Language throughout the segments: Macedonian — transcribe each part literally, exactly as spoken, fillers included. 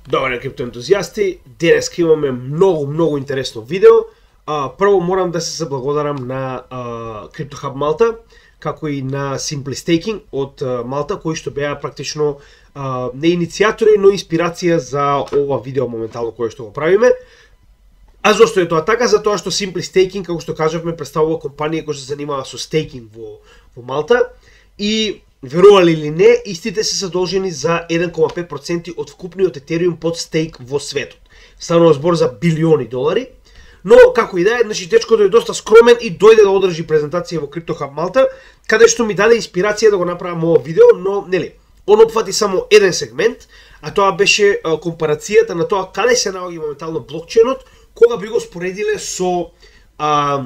Добре, криптоентузијасти, денеска имаме многу, многу интересно видео. А, прво морам да се заблагодарам на а, CryptoHub Malta, како и на Simply Staking од а, Малта, кои што беа практично а, не иницијатори, но инспирација за ова видео моментално кое што го правиме. А зошто е тоа така? Затоа што Simply Staking, како што кажавме, представува компанија која се занимава со стейкинг во, во Малта и верували или не, истите се задолжени за еден кома пет проценти од вкупниот Етериум под стейк во светот. Станува збор за билиони долари, но како и да е, значи дечкото е доста скромен и дојде да одржи презентација во CryptoHub Malta, каде што ми даде инспирација да го направам ова видео, но нели, он опфати само еден сегмент, а тоа беше а, компарацијата на тоа каде се наоѓа моментално блокчейнот, кога би го споредиле со а,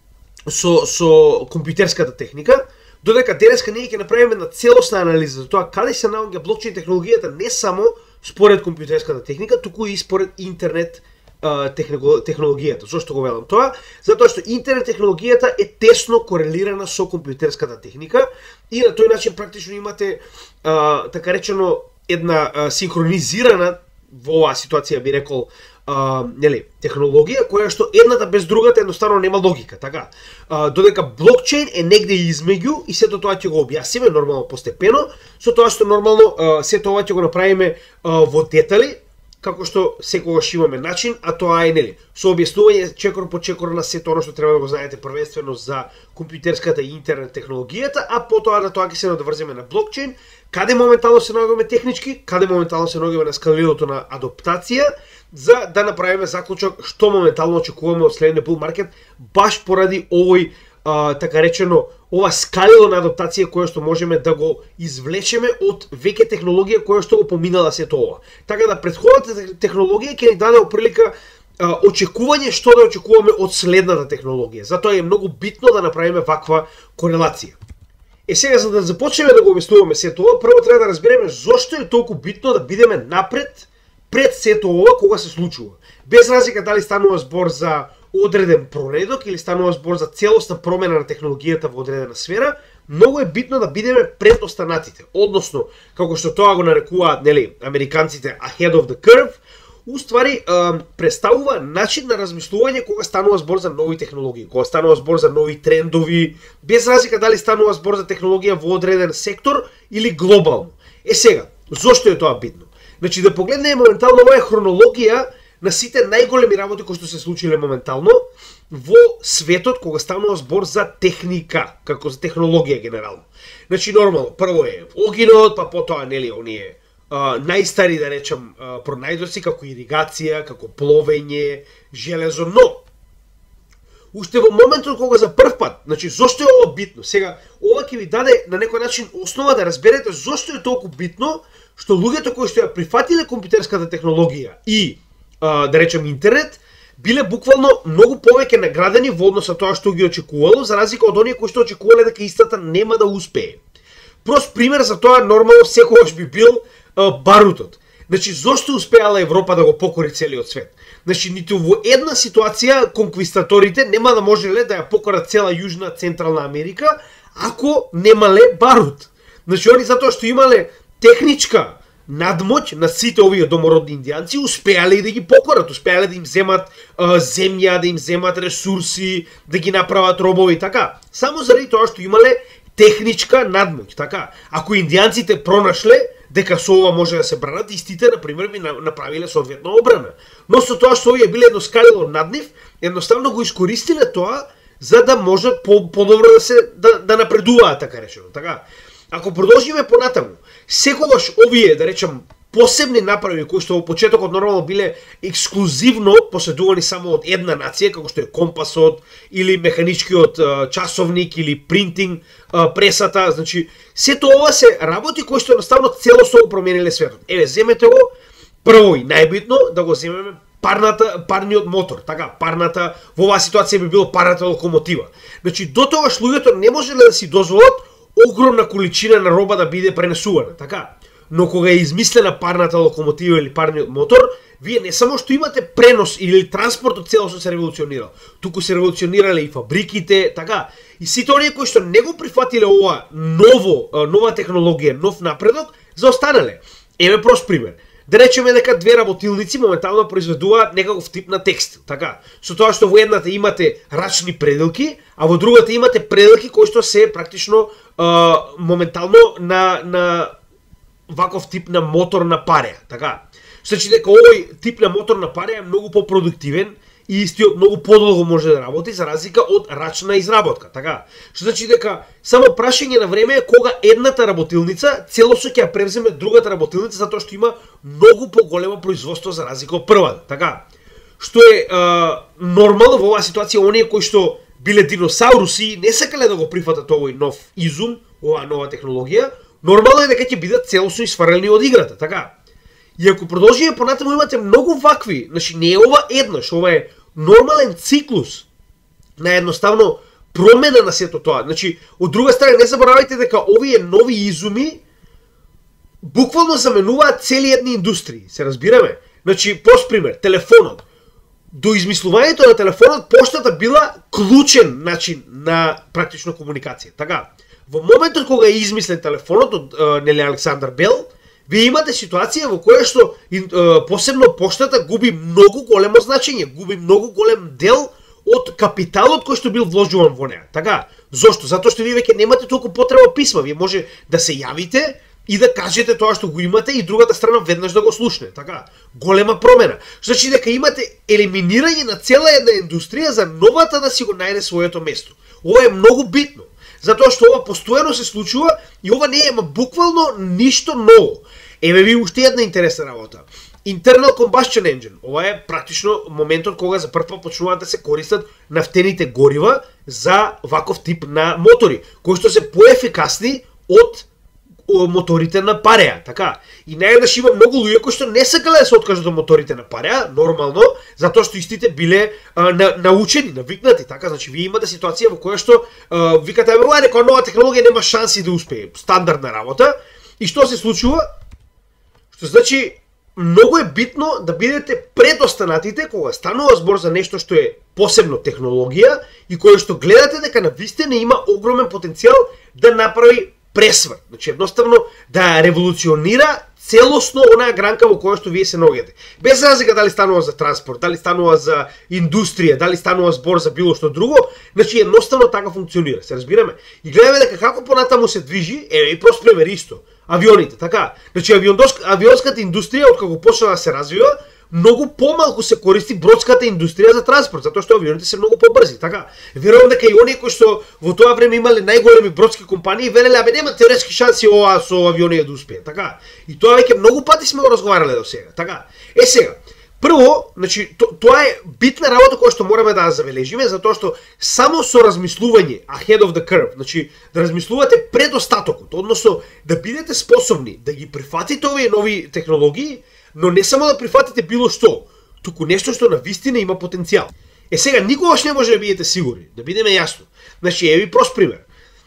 со со компјутерската техника. Додека денеска ние ќе направиме една целосна анализа за тоа каде се наоѓа блокчейн технологијата не само според компјутерската техника, туку и според интернет а, технологијата. Зошто го велам тоа? Затоа што интернет технологијата е тесно корелирана со компјутерската техника и на тој начин практично имате а, така речено една а, синхронизирана во оваа ситуација би рекол Uh, нели, технологија која што едната без другата едноставно нема логика, така. Uh, додека блокчейн е негде измеѓу и сето тоа ќе го објасниме нормално постепено, со тоа што нормално uh, сето ова ќе го направиме uh, во детали, како што секогаш имаме начин, а тоа е нели, со објаснување чекор по чекор на сето оно што треба да го знаете првенствено за компјутерската и интернет технологијата, а потоа на тоа ќе се надврземе на блокчейн, каде моментално се наоѓаме технички, каде моментално се наоѓаме на скалирото на адаптација, за да направиме заклучок што моментално очекуваме од следниот bull market, баш поради овој а, така речено ова скалило на адаптација која што можеме да го извлечеме од веќе технологија која што го поминала сето ова. Така да претходната технологија ќе ни даде прилика а, очекување што да очекуваме од следната технологија. Затоа е многу битно да направиме ваква корелација. Е сега, за да започнеме да го објаснуваме сето ова, прво треба да разбереме зошто е толку битно да бидеме напред пред сето ова кога се случува. Без разлика дали станува збор за одреден проредок или станува збор за целосна промена на технологијата во одредена сфера, многу е битно да бидеме пред останатите. Односно, како што тоа го нарекуваат, нели, американците ahead of the curve, уствари представува начин на размислување кога станува збор за нови технологии, кога станува збор за нови трендови, без разлика дали станува збор за технологија во одреден сектор или глобално. Е сега, зошто е тоа битно? Значи да погледнеме моментално оваа хронологија на сите најголеми работи кои што се случиле моментално во светот кога станува збор за техника, како за технологија генерално. Значи нормално, прво е огинот, па потоа нели оние а, најстари да речам а, пронајдоци како иригација, како пловење, железо, но уште во моментот кога за прв пат, значи зошто е ова битно? Сега ова ќе ви даде на некој начин основа да разберете зошто е толку битно што луѓето кои што ја прифатиле компјутерската технологија и а, да речем интернет биле буквално многу повеќе наградени во однос на тоа што ги очекувало, за разлика од оние кои што очекувале дека истата нема да успее. Прост пример за тоа нормално секогаш би бил а, барутот. Значи зошто успеала Европа да го покори целиот свет? Значи ниту во една ситуација конквистаторите нема да можеле да ја покорат цела Јужна Централна Америка ако немале барут. Значи они затоа што имале техничка надмоќ на сите овие домородни индијанци, успеале и да ги покорат, успеале да им земат а, земја, да им земат ресурси, да ги направат робови, така. Само заради тоа што имале техничка надмоќ, така. Ако индијанците пронашле дека со ова може да се бранат, истите, например, би направиле соодветна обрана. Но со тоа што овие биле едно скалило над нив, едноставно го искористиле тоа за да можат по подобро да се да, да напредуваат, така речено, така. Ако продолжиме понатаму, секогаш овие, да речем, посебни направи кои што во почетокот нормално биле ексклузивно поседувани само од една нација, како што е компасот или механичкиот часовник или принтинг пресата, значи сето ова се работи кои што едноставно целосно промениле светот. Еве, земете го прво и најбитно да го земеме парната парниот мотор, така, парната во оваа ситуација би било парната локомотива. Значи до тогаш луѓето не можеле да си дозволат огромна количина на роба да биде пренесувана, така. Но кога е измислена парната локомотива или парниот мотор, вие не само што имате пренос или транспортот целосно се револуционирал, туку се револуционирале и фабриките, така. И сите оние кои што не го прифатиле ова ново, нова технологија, нов напредок, заостанале. Еве прост пример. Да речеме дека две работилници моментално произведуваат некаков тип на текстил, така. Со тоа што во едната имате рачни пределки, а во другата имате пределки кои што се практично а, моментално на на ваков тип на мотор на пареа, така. Значи дека овој тип на мотор на пареа е многу по-продуктивен и истиот многу подолго може да работи за разлика од рачна изработка, така. Што значи дека само прашање на време е кога едната работилница целосно ќе ја превземе другата работилница затоа што има многу поголемо производство за разлика од првата, така. Што е а, нормално во оваа ситуација оние кои што биле диносауруси не сакале да го прифатат овој нов изум, оваа нова технологија, нормално е дека ќе бидат целосно исфрлени од играта, така. И ако продолжиме понатаму имате многу вакви, значи не е ова еднаш, ова е нормален циклус на едноставно промена на сето тоа. Значи, од друга страна не заборавајте дека овие нови изуми буквално заменуваат цели едни индустрии, се разбираме? Значи, прост пример, телефонот. До измислувањето на телефонот поштата била клучен начин на практично комуникација. Така, во моментот кога е измислен телефонот од нели Александар Бел, вие имате ситуација во која што е, посебно поштата губи многу големо значење, губи многу голем дел од капиталот кој што бил вложуван во неа. Така, зошто? Затоа што вие веќе немате толку потреба писма, вие може да се јавите и да кажете тоа што го имате и другата страна веднаш да го слушне. Така, голема промена. Значи дека имате елиминирање на цела една индустрија за новата да си го најде своето место. Ова е многу битно, затоа што ова постојано се случува и ова не е буквално ништо ново. Еве ви уште една интересна работа. Internal Combustion Engine. Ова е практично моментот кога за прв пат почнуваат да се користат нафтените горива за ваков тип на мотори, кои што се поефикасни од моторите на пареа, така. И наеднаш има многу луѓе кои што не сакале да се откажат од моторите на пареа, нормално, затоа што истите биле а, на, научени, навикнати, така. Значи вие имате ситуација во која што а, викате, ова е некоја нова технологија, нема шанси да успее, стандардна работа. И што се случува? Што значи многу е битно да бидете пред останатите кога станува збор за нешто што е посебно технологија и кое што гледате дека навистина има огромен потенцијал да направи пресврт. Значи едноставно да револуционира целосно онаа гранка во која што вие се наоѓате. Без разлика дали станува за транспорт, дали станува за индустрија, дали станува збор за било што друго, значи едноставно така функционира, се разбираме. И гледаме дека како понатаму се движи, еве и прост пример исто. Авионите, така. Значи авионската индустрија од кога почна да се развива, многу помалку се користи бродската индустрија за транспорт, затоа што авионите се многу побрзи, така. Верувам дека и оние кои што во тоа време имале најголеми бродски компании велеле абе нема теоретски шанси ова со авиони да успее, така. И тоа веќе многу пати сме го разговарале до сега, така. Е сега, прво, значи то, тоа е битна работа која што мораме да ја забележиме, затоа што само со размислување ahead of the curve, значи да размислувате пред остатокот, односно да бидете способни да ги прифатите овие нови технологии, но не само да прифатите било што, туку нешто што навистина има потенцијал. Е сега никогаш не може да бидете сигурни, да бидеме јасно. Значи еви прост пример.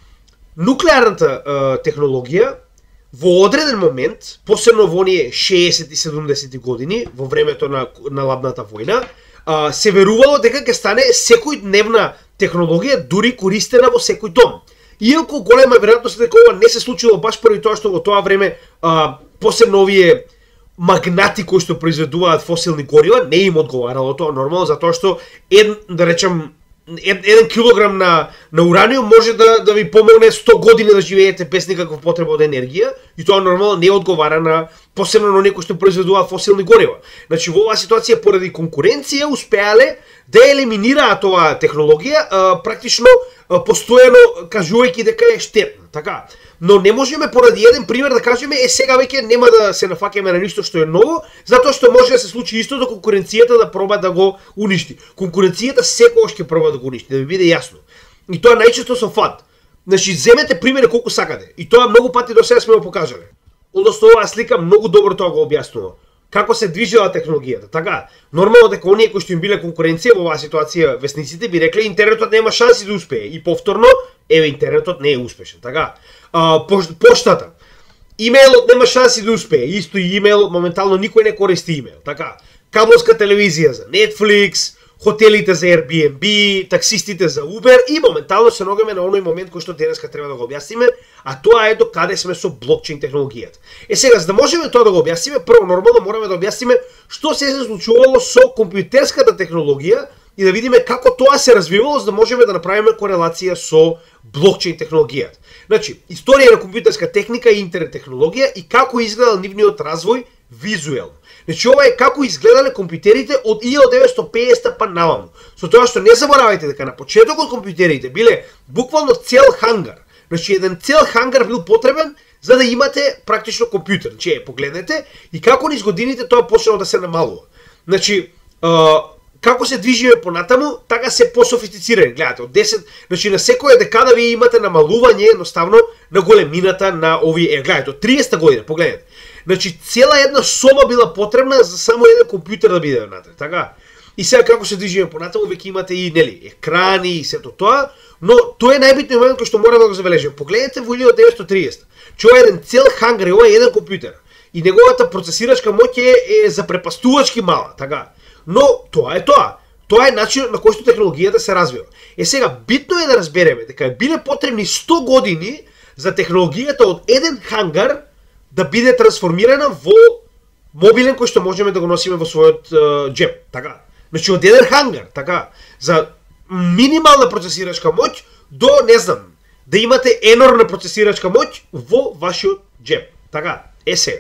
Нуклеарната е, технологија во одреден момент, посебно во оние шеесетти и седумдесетти години, во времето на, на ладната војна, а, се верувало дека ќе стане секојдневна технологија, дури користена во секој дом. Иако голема веројатност дека ова не се случило баш поради тоа што во тоа време, а, посебно овие магнати кои што произведуваат фосилни горива, не им одговарало тоа нормално, затоа што ед, да речам, еден килограм на, на ураниум може да, да ви помогне сто години да живеете без никаква потреба од енергија и тоа нормално не одговара на посебно на некои што произведуваат фосилни горива. Значи во оваа ситуација поради конкуренција успеале да елиминираат оваа технологија, а, практично а, постојано кажувајќи дека е штетна, така. Но не можеме поради еден пример да кажеме е сега веќе нема да се нафаќаме на ништо што е ново, затоа што може да се случи истото конкуренцијата да проба да го уништи. Конкуренцијата секогаш ќе проба да го уништи, да ви биде јасно. И тоа најчесто со фат. Значи земете примери колку сакате. И тоа многу пати до сега сме го покажале. Односно оваа слика многу добро тоа го објаснува. Како се движела технологијата, така? Нормално дека оние кои што им биле конкуренција во оваа ситуација весниците би рекле интернетот нема шанси да успее и повторно еве интернетот не е успешен, така? А, поштата. Имејлот нема шанси да успее, исто и имејлот моментално никој не користи имејл, така? Кабловска телевизија за Netflix, хотелите за Airbnb, таксистите за Uber и моментално се ногаме на оној момент кој што денеска треба да го објасниме, а тоа е до каде сме со блокчейн технологијата. Е сега, за да можеме тоа да го објасниме, прво нормално мораме да објасниме што се се случувало со компјутерската технологија и да видиме како тоа се развивало, за да можеме да направиме корелација со блокчейн технологијата. Значи, историја на компјутерска техника и интернет технологија и како изгледал нивниот развој визуелно. Значи, ова е како изгледале компјутерите од илјада деветстотини и педесета па наваму. Со тоа што не заборавајте дека на почетокот компјутерите биле буквално цел хангар. Значи, еден цел хангар бил потребен за да имате практично компјутер. Значи, е, погледнете и како низ годините тоа почнало да се намалува. Значи, а, како се движиме понатаму, така се пософистицирани. Гледате, од десет, значи на секоја декада вие имате намалување едноставно на големината на овие, е, гледате, од триесетта година, погледнете. Значи, цела една соба била потребна за само еден компјутер да биде внатре, така? И сега како се движиме понатаму, веќе имате и, нели, екрани и сето тоа, но тоа е најбитниот момент кој што мора да го забележиме. Погледнете во илјада деветстотини и триесетта. Че ова е еден цел хангар и ова е еден компјутер. И неговата процесирачка моќ е, е запрепастувачки мала, така? Но тоа е тоа. Тоа е начинот на кој што технологијата се развива. Е сега, битно е да разбереме дека биле потребни сто години за технологијата од еден хангар да биде трансформирана во мобилен кој што можеме да го носиме во својот uh, джеб, така. Значи од еден хангар, така, за минимална процесирачка моќ до, не знам, да имате енорна процесирачка моќ во вашиот джеб, така. Е сега.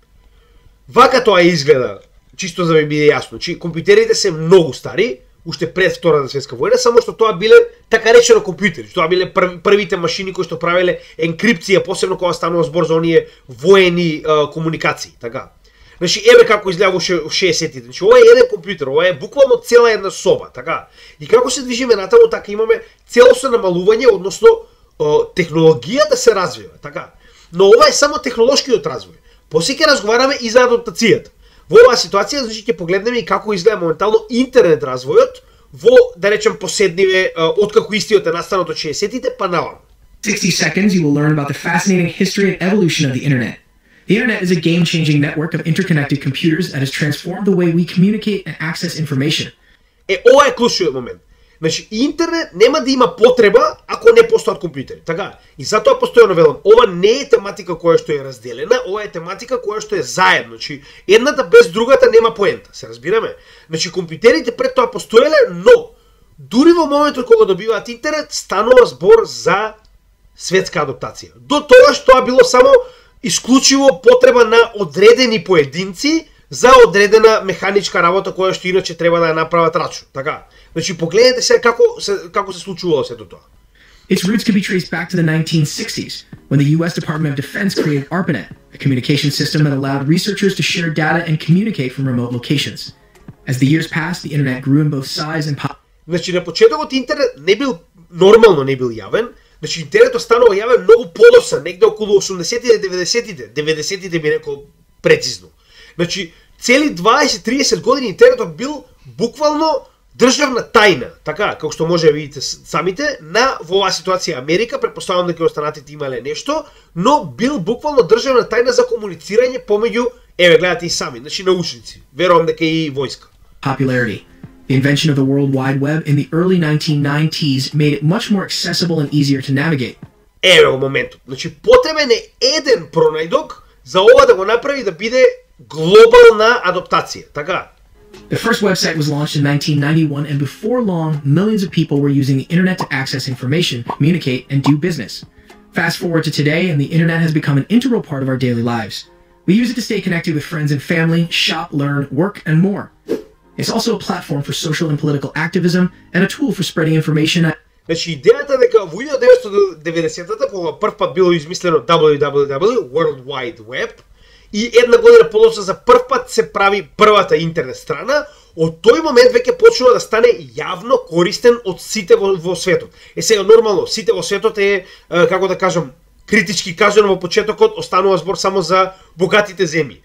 Вака тоа изгледа, чисто за да ви биде јасно. Значи компјутерите се многу стари, уште пред Втората светска војна, само што тоа биле така речено компјутери. Тоа биле прв, првите машини кои што правеле енкрипција, посебно кога станува збор за оние воени uh, комуникации, така. Значи еве како изгледа во шеесеттите. Значи ова е еден компјутер, ова е буквално цела една соба, така. И како се движиме натаму, така имаме целосно намалување, односно uh, технологијата се развива, така. Но ова е само технолошкиот развој. После ќе разговараме и за адаптацијата. Во оваа ситуација, значи ќе погледнеме и како изгледа моментално интернет развојот во, да речем, последниве, откако истиот е настанот од шеесеттите па наваму. sixty seconds you will learn about the fascinating history and evolution of the internet. The internet is a game-changing network of interconnected computers that has transformed the way we communicate and access information. Е, ова е клучниот момент. Значи, интернет нема да има потреба ако не постојат компјутери, така? И затоа постојано велам, ова не е тематика која што е разделена, ова е тематика која што е заедно. Значи, едната без другата нема поента, се разбираме? Значи, компјутерите пред тоа постоеле, но дури во моментот кога добиваат интернет, станува збор за светска адаптација. До тоа што тоа било само исклучиво потреба на одредени поединци за одредена механичка работа која што иначе треба да ја направат рачно, така? Значи, погледнете се како се, како се случувало сето тоа. Its roots could be traced back to the nineteen sixties, when the U S Department of Defense created ARPANET, a communication system that allowed researchers to share data and communicate from remote locations. As the years passed, the internet grew in both size and power. Значи, на почетокот интернет не бил нормално не бил јавен. Значи, интернетот станува јавен многу подоцна, негде околу осумдесеттите, деветдесеттите, деветдесеттите би рекол прецизно. Значи, цели дваесет до триесет години интернетот бил буквално државна тајна, така, како што може да видите самите, на во оваа ситуација Америка, претпоставувам дека останатите имале нешто, но бил буквално државна тајна за комуницирање помеѓу, еве гледате и сами, значи научници, верувам дека и војска. Popularity. The invention of the World Wide Web in the early nineteen nineties made it much more accessible and easier to navigate. Еве го моментот. Значи потребен е еден пронајдок за ова да го направи да биде глобална адаптација, така? The first website was launched in nineteen ninety-one, and before long, millions of people were using the internet to access information, communicate, and do business. Fast forward to today, and the internet has become an integral part of our daily lives. We use it to stay connected with friends and family, shop, learn, work, and more. It's also a platform for social and political activism, and a tool for spreading information. Значи идејата дека во илјада деветстотини и деветдесеттата кога прв пат било измислено дабл ю дабл ю дабл ю, World Wide Web, и една година подоцна за прв пат се прави првата интернет страна, од тој момент веќе почнува да стане јавно користен од сите во, во светот. Е сега нормално, сите во светот е, како да кажам, критички кажано во почетокот, останува збор само за богатите земји.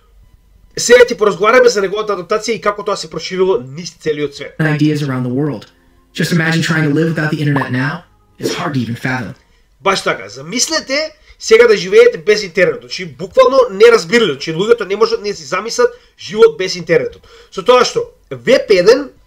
Сега ти поразговараме за неговата адаптација и како тоа се проширило низ целиот свет. Ideas around the world. Just imagine trying to live without the internet now. It's hard to even fathom. Баш така, замислете сега да живеете без интернет. Значи буквално неразбирливо, че луѓето не можат да си замислат живот без интернетот. Со тоа што веб еден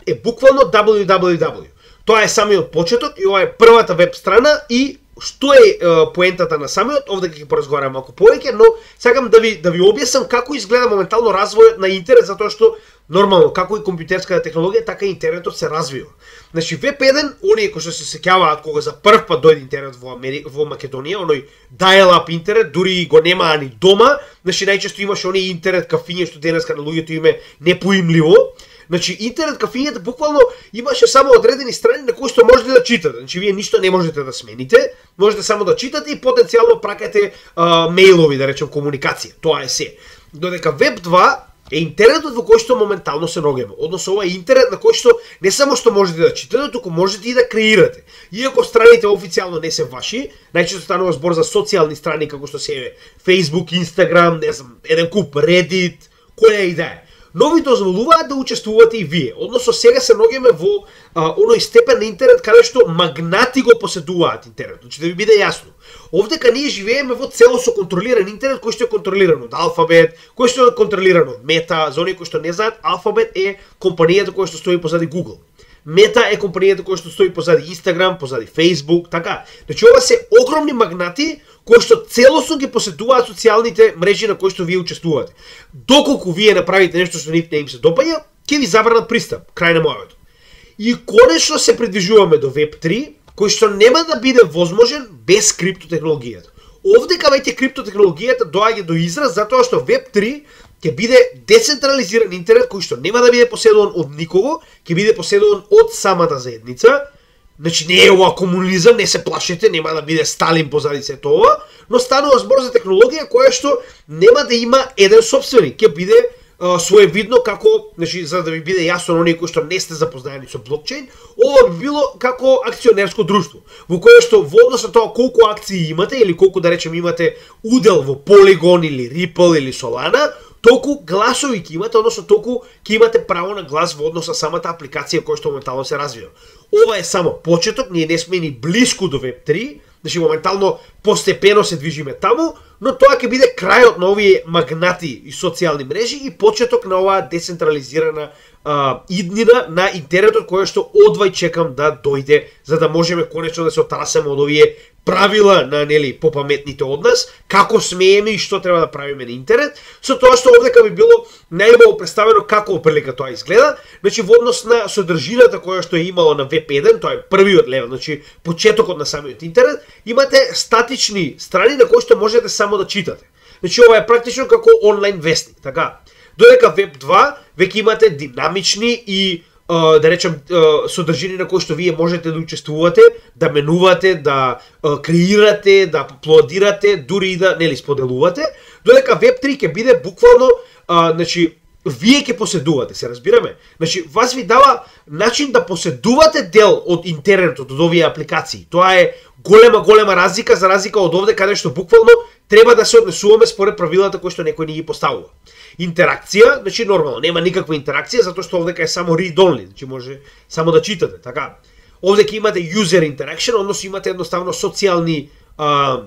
е буквално дабљу дабљу дабљу. Тоа е самиот почеток и ова е првата веб страна и што е, е поентата на самиот, овде ќе поразговарам малку повеќе, но сакам да ви да ви објаснам како изгледа моментално развојот на интернет, затоа што нормално како и компјутерската технологија, така и интернетот се развива. Значи веб еден, оние кои што се сеќаваат кога за прв пат дојде интернет во Амери... во Македонија, оној dial-up интернет, дури го немаа ни дома, значи најчесто имаше оние интернет кафиња што денеска на луѓето им е непоимливо. Значи интернет кафињата буквално имаше само одредени страни на кои што можете да читате. Значи вие ништо не можете да смените, можете само да читате и потенцијално пракате а, мејлови, да речем комуникација. Тоа е се. Додека веб два е интернетот во кој што моментално се ногеме. Односно ова е интернет на кој што не само што можете да читате, туку можете и да креирате. Иако страните официјално не се ваши, најчесто станува збор за социјални страни како што се Facebook, Instagram, не знам, еден куп Reddit, која и да е. Но ви дозволуваат да учествувате и вие. Односно сега се ногеме во а, оној степен на интернет каде што магнати го поседуваат интернет. Значи да ви биде јасно. Овдека ние живееме во целосно контролиран интернет кој што е контролиран од Alphabet, кој што е контролиран од Meta. За оние кои што не знаат, Alphabet е компанијата која што стои позади Google. Meta е компанијата која што стои позади Instagram, позади Facebook, така. Значи ова се огромни магнати кои што целосно ги поседуваат социјалните мрежи на кои што вие учествувате. Доколку вие направите нешто што нив не им се допаѓа, ќе ви забранат пристап, крај на мојот. И конечно се придвижуваме до веб три, кој што нема да биде возможен без криптотехнологијата. Овдека веќе криптотехнологијата доаѓа до израз затоа што веб три ќе биде децентрализиран интернет кој што нема да биде поседуван од никого, ќе биде поседуван од самата заедница. Значи не е ова комунизам, не се плашете, нема да биде Сталин позади се тоа, но станува збор за технологија која што нема да има еден собственик, ќе биде а, своевидно како, значи за да ви биде јасно на оние кои што не сте запознаени со блокчейн, ова би било како акционерско друштво, во кое што во однос на тоа колку акции имате или колку да речем имате удел во Polygon или Ripple или Solana, толку гласови ќе имате, односно толку ќе имате право на глас во однос на самата апликација која што моментално се развива. Ова е само почеток, ние не сме ни блиску до веб три, значи моментално постепено се движиме таму, но тоа ќе биде крајот на овие магнати и социјални мрежи и почеток на оваа децентрализирана а, иднина на интернетот која што одвај чекам да дојде, за да можеме конечно да се отрасеме од овие правила на нели попаметните од нас, како смееме и што треба да правиме на интернет, со тоа што овдека би било најубаво представено како оприлика тоа изгледа, значи во однос на содржината која што е имало на веб еден, тоа е првиот левел, значи почетокот на самиот интернет, имате статични страни на кои што можете само да читате. Значи ова е практично како онлайн вестник, така. Додека веб два веќе имате динамични и Uh, да речем uh, содржини на кои што вие можете да учествувате, да менувате, да uh, креирате, да аплодирате, дури и да нели споделувате, додека веб три ќе биде буквално uh, значи вие ќе поседувате, се разбираме? Значи вас ви дава начин да поседувате дел од интернетот, од овие апликации. Тоа е голема голема разлика за разлика од овде каде што буквално треба да се однесуваме според правилата кои што некој ни ги поставува. Интеракција, значи нормално, нема никаква интеракција затоа што овдека е само read only, значи може само да читате, така. Овдека имате user interaction, односно имате едноставно социјални а,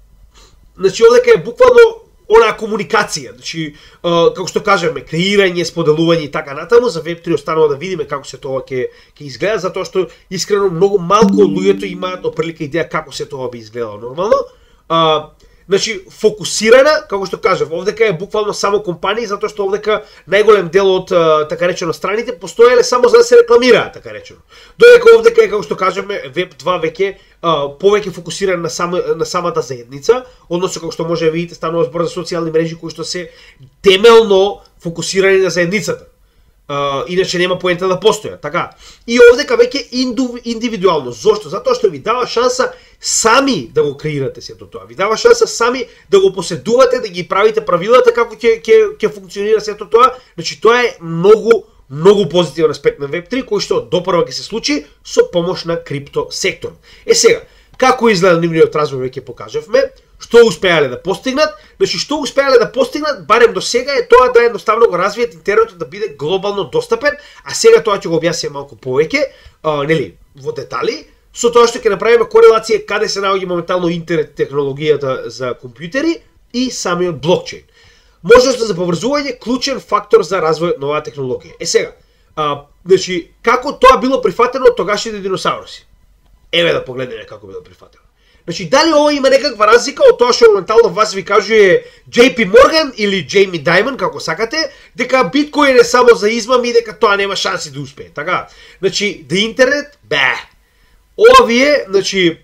значи овдека е буквално онаа комуникација, значи а, како што кажеме, креирање, споделување и така натаму. За веб три останува да видиме како се тоа ќе ќе изгледа, затоа што искрено многу малку луѓето имаат оприлика идеја како се тоа би изгледало нормално. А, Значи, фокусирана, како што кажав, овдека е буквално само компании, затоа што овдека најголем дел од, така речено, страните постоеле само за да се рекламираат, така речено. Додека овдека е, како што кажеме, веб два веќе повеќе фокусиран на, сам, на самата заедница, односно како што може да видите, станува збор за социјални мрежи кои што се темелно фокусирани на заедницата. Uh, иначе нема поента да постојат, така. И овдека веќе индивидуално. Зошто? Затоа што ви дава шанса сами да го креирате сето тоа. Ви дава шанса сами да го поседувате, да ги правите правилата како ќе ќе ќе функционира сето тоа. Значи тоа е многу многу позитивен аспект на веб три кој што допрва ќе се случи со помош на крипто сектор. Е сега, како изгледа нивниот развој веќе покажавме, што успеале да постигнат, значи што успеале да постигнат, барем до сега е тоа да едноставно го развијат интернетот да биде глобално достапен, а сега тоа ќе го објаснам малку повеќе, а, нели, во детали, со тоа што ќе направиме корелација каде се наоѓа моментално интернет технологијата за компјутери и самиот блокчейн. Можност за поврзување клучен фактор за развојот на оваа технологија. Е сега, А, значи, како тоа било прифатено од тогашните диносауруси? Еве да погледнеме како било прифатено. Значи, дали ова има некаква разлика од тоа што моментално вас ви кажува Джей Пи Морган или Джейми Даймон, како сакате, дека биткоин е само за измами и дека тоа нема шанси да успее, така? Значи, the интернет, бе. Ова вие, значи,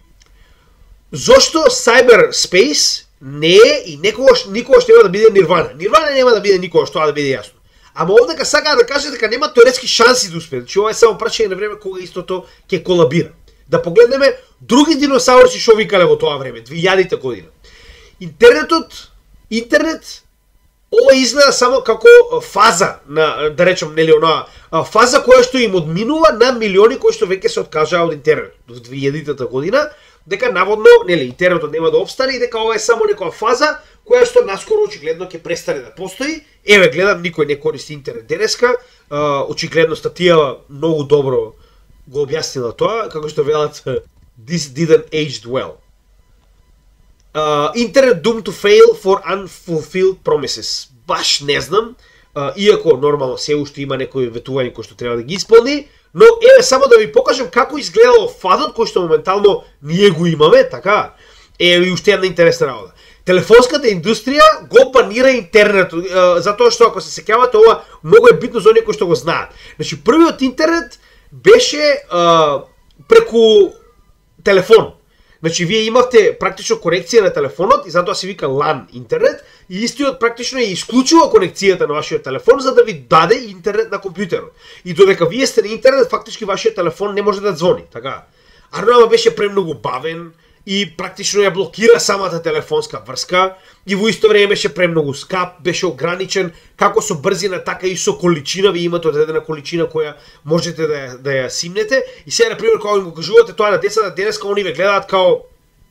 зошто cyberspace не е и некогаш никогаш нема да биде нирвана. Нирвана нема да биде никогаш, тоа да биде јасно. Ама овдека сакаат да кажат дека нема теоретски шанси да успее. Значи, ова е само прашање на време кога истото ќе колабира. Да погледнеме други диносауруси што викале во тоа време, двилјадите година. Интернетот, интернет, ова изгледа само како фаза на, да речем, нели онаа, фаза која што им одминува на милиони кои што веќе се откажаа од интернет во двилјадитата година, дека наводно, нели, интернетот нема да опстане и дека ова е само некоја фаза која што наскоро очигледно ќе престане да постои. Еве, гледам, никој не користи интернет денеска, очигледно статија многу добро го објаснила тоа, како што велат this didn't aged well. Uh, Internet doomed to fail for unfulfilled promises. Баш не знам, uh, иако нормално се уште има некои ветувања кои што треба да ги исполни, но еве само да ви покажам како изгледало фадот кој што моментално ние го имаме, така? Еве уште една интересна работа. Телефонската индустрија го банира интернетот, uh, затоа што ако се сеќавате ова многу е битно за оние кои што го знаат. Значи првиот интернет беше uh, преку телефон. Значи вие имавте практично конекција на телефонот и затоа се вика лан интернет и истиот практично е исклучува конекцијата на вашиот телефон за да ви даде интернет на компјутерот. И додека вие сте на интернет, фактички вашиот телефон не може да ѕвони, така. Арнама беше премногу бавен и практично ја блокира самата телефонска врска и во исто време беше премногу скап, беше ограничен како со брзина, така и со количина, ви имате одредена количина која можете да ја, да ја симнете. И сега, на пример, кога им го кажувате тоа на децата, денеска они ве гледаат као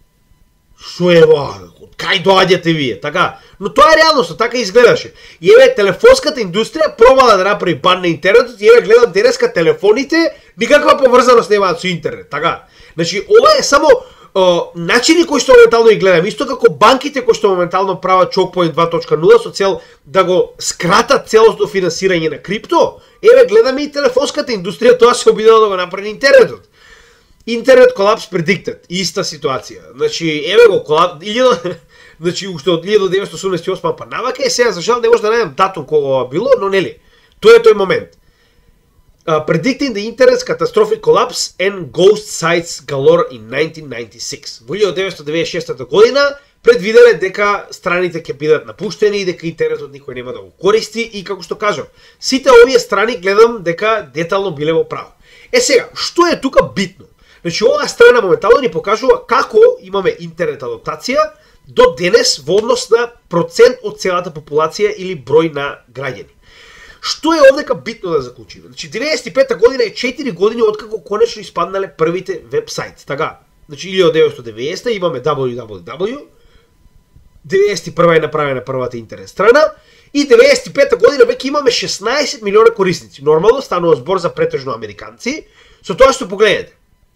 шо е ова, од кај доаѓате вие, така? Но тоа е реалноста, така изгледаше. И еве телефонската индустрија пробала да направи бан на интернетот и еве гледам денеска телефоните никаква поврзаност немаат со интернет, така? Значи, ова е само Uh, начини кои што моментално ги гледам, исто како банките кои што моментално прават Chokepoint два точка нула со цел да го скратат целосно финансирање на крипто, еве гледаме и телефонската индустрија тоа се обидела да го направи интернетот. Интернет колапс predicted, иста ситуација. Значи, еве го колапс, значи уште од илјада деветстотини осумдесет и осма па навака, е сега за жал не може да најдам датум кога ова било, но нели, тоа е тој момент. Uh, predicting the internet's catastrophic collapse and ghost sites galore in nineteen ninety-six. Во илјада деветстотини деветдесет и шеста година предвиделе дека страните ќе бидат напуштени и дека интернетот никој нема да го користи и како што кажам, сите овие страни гледам дека детално биле во право. Е сега, што е тука битно? Значи оваа страна моментално ни покажува како имаме интернет адаптација до денес во однос на процент од целата популација или број на граѓани. Што е овдека битно да заклучиме? Значи, деветдесет и пета година е четири години откако конечно испаднале првите веб-сайт. Така, значи, илјада деветстотини и деветдесета имаме дабл ю дабл ю дабл ю, деветдесет и прва е направена првата интернет страна и деветдесет и пета година веќе имаме шеснаесет милиона корисници. Нормално станува збор за претежно американци, со тоа што погледнете.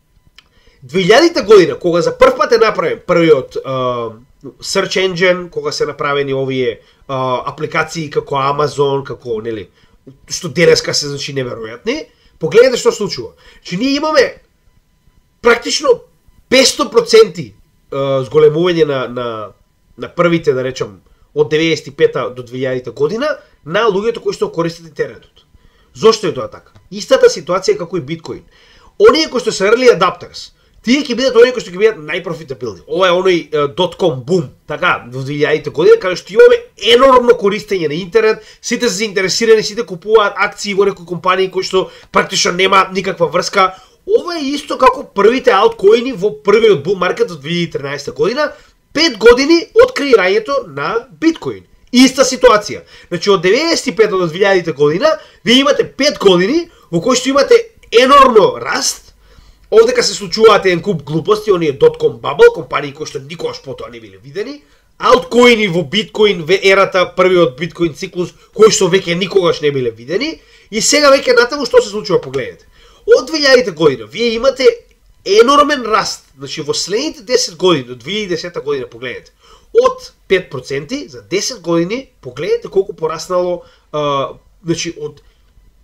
двилјадите година, кога за прв пат е направен првиот uh, search engine, кога се направени овие uh, апликации како Amazon, како, нели, што денеска се значи неверојатни, погледнете што случува. Че ние имаме практично петстотини проценти uh, зголемување на, на, на првите, да речем, од деветдесет и пета до двилјадите година на луѓето кои што користат интернетот. Зошто е тоа така? Истата ситуација како и биткоин. Оние кои што се early adapters, тие ќе бидат оние кои што ќе бидат најпрофитабилни. Ова е оној uh, dot-com бум, така, во двилјадите година, каде што имаме енормно користење на интернет, сите се заинтересирани, сите купуваат акции во некои компании кои што практично нема никаква врска. Ова е исто како првите алткоини во првиот бум маркет од две илјади и тринаесета година, пет години од креирањето на биткоин. Иста ситуација. Значи од деветдесет и пета до две илјадите година, вие имате пет години во кои што имате енормно раст. Овдека се случуваат еден куп глупости, оние dot-com bubble, компании кои што никогаш потоа не биле видени, алткоини во биткоин, ерата, првиот биткоин циклус, кои што веќе никогаш не биле видени, и сега веќе натаму што се случува, погледнете. Од две илјадите година, вие имате енормен раст, значи во следните десет години, до две илјади и десета година, погледнете, од пет проценти за десет години, погледнете колку пораснало, а, значи од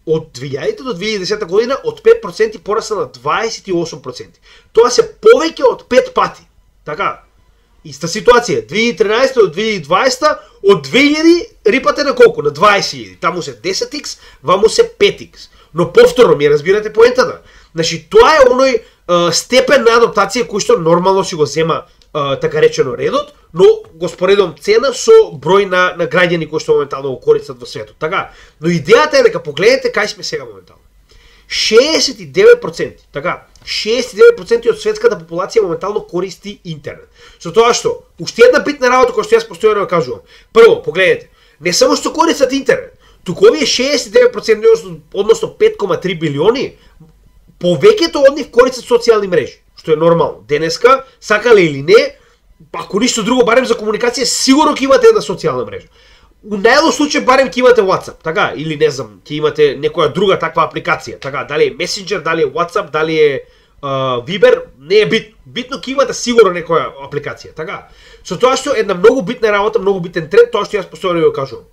од две илјади до две илјади и десета година од пет проценти порасна на дваесет и осум проценти. Тоа се повеќе од пет пати. Така, иста ситуација, две илјади и тринаесета до две илјади и дваесета, од две илјади рипате на колку? На дваесет илјади. Таму се десет икс, ваму се пет икс. Но повторно ми разбирате поентата. Значи, тоа е оној е, степен на адаптација кој што нормално си го зема е, така речено редот, но го споредам цена со број на, на граѓани кои што моментално го користат во светот. Така, но идејата е дека погледнете кај сме сега моментално. шеесет и девет проценти, така, шеесет и девет проценти од светската популација моментално користи интернет. Со тоа што, уште една битна работа која што јас постојано ја кажувам. Прво, погледнете, не само што користат интернет, туку овие шеесет и девет проценти, односно пет кома три билиони, повеќето од нив користат социјални мрежи, што е нормално. Денеска, сакале или не, ако ништо друго, барем за комуникација, сигурно ќе имате една социјална мрежа. У најлош случај барем ќе имате WhatsApp, така, или не знам, ќе имате некоја друга таква апликација, така, дали е Messenger, дали е WhatsApp, дали е uh, Viber, не е бит, битно ќе имате сигурно некоја апликација, така. Со тоа што една многу битна работа, многу битен тренд, тоа што јас постојано го кажувам.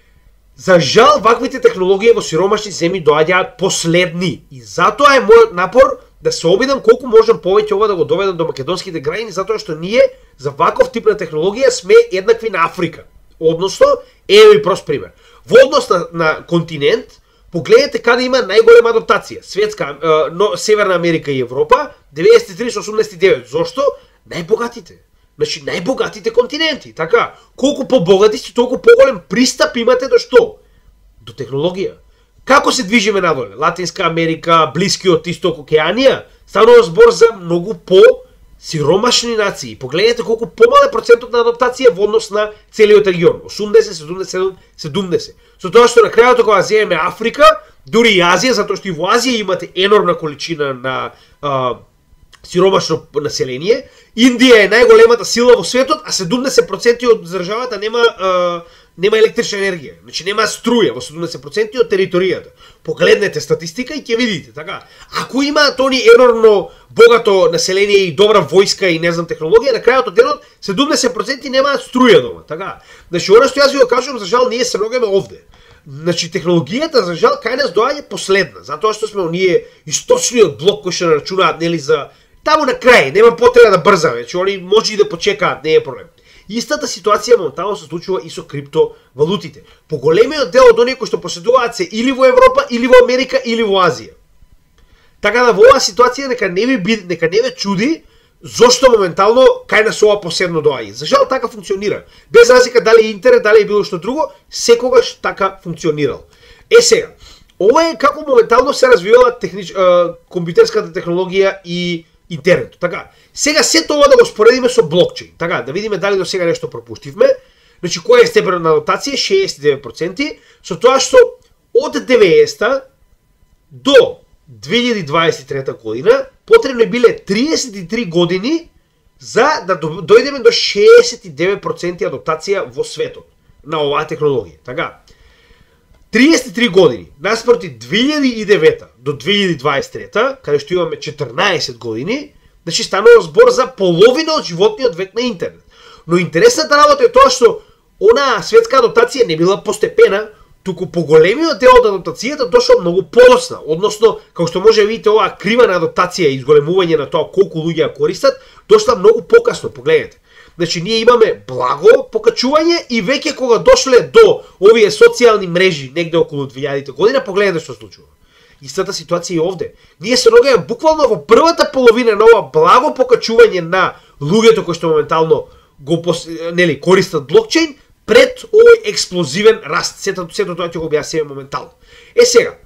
За жал, ваквите технологии во сиромашни земји доаѓаат последни и затоа е мојот напор да се обидам колку можам повеќе ова да го доведам до македонските граѓани, затоа што ние за ваков тип на технологија сме еднакви на Африка. Односно, ево и прост пример. Во однос на, на континент, погледнете каде има најголема адаптација. Светска, е, но, Северна Америка и Европа, деветдесет и три со осумдесет и девет. Зошто? Најбогатите. Значи, најбогатите континенти, така. Колку побогати сте, толку поголем пристап имате до што? До технологија. Како се движиме надоле? Латинска Америка, Блискиот исток, Океанија, станува збор за многу по сиромашни нации. Погледнете колку помале процентот на адаптација во однос на целиот регион. осумдесет, седумдесет, седумдесет. Со тоа што на крајот кога земеме Африка, дури и Азија, затоа што и во Азија имате енормна количина на а, сиромашно население. Индија е најголемата сила во светот, а седумдесет проценти од државата нема а, нема електрична енергија. Значи нема струја во седумдесет проценти од територијата. Погледнете статистика и ќе видите, така. Ако имаат они енормно богато население и добра војска и не знам технологија, на крајот од денот седумдесет проценти немаат струја дома, така. Значи она што јас ви го кажувам, за жал ние се ногаме овде. Значи технологијата за жал кај нас доаѓа последна, затоа што сме оние источниот блок кој што рачунаат нели за таму на крај, нема потреба да брзаме, значи они може и да почекаат, не е проблем. Истата ситуација моментално се случува и со криптовалутите. Поголемиот дел од оние кои што поседуваат се или во Европа, или во Америка, или во Азија. Така да во оваа ситуација нека не ви нека не ве чуди зошто моментално кај нас ова посебно доаѓа. За жал така функционира. Без разлика дали е интернет, дали е било што друго, секогаш така функционирал. Е сега, ова е како моментално се развивала технич... компјутерската технологија и интернет. Така. Сега сето ова да го споредиме со блокчейн. Така, да видиме дали до сега нешто пропуштивме. Значи која е степенот на адаптација? шеесет и девет проценти. Со тоа што од деветдесета до две илјади дваесет и трета година потребни биле триесет и три години за да дојдеме до шеесет и девет проценти адаптација во светот на оваа технологија. Така. триесет и три години, наспроти две илјади и девета до две илјади дваесет и трета, каде што имаме четрнаесет години, значи станува збор за половина од животниот век на интернет. Но интересната работа е тоа што она светска адаптација не била постепена, туку поголемиот дел од адаптацијата дошол многу подоцна. Односно, како што може да видите оваа крива на адаптација и изголемување на тоа колку луѓе ја користат, дошла многу покасно, погледнете. Значи ние имаме благо покачување и веќе кога дошле до овие социјални мрежи негде околу две илјадите година, погледнете што случува. Истата ситуација и овде. Ние се наоѓаме буквално во првата половина на ова благо покачување на луѓето кои што моментално го пос... нели користат блокчейн пред овој експлозивен раст. Сето, сето тоа ќе го објасниме моментално. Е сега,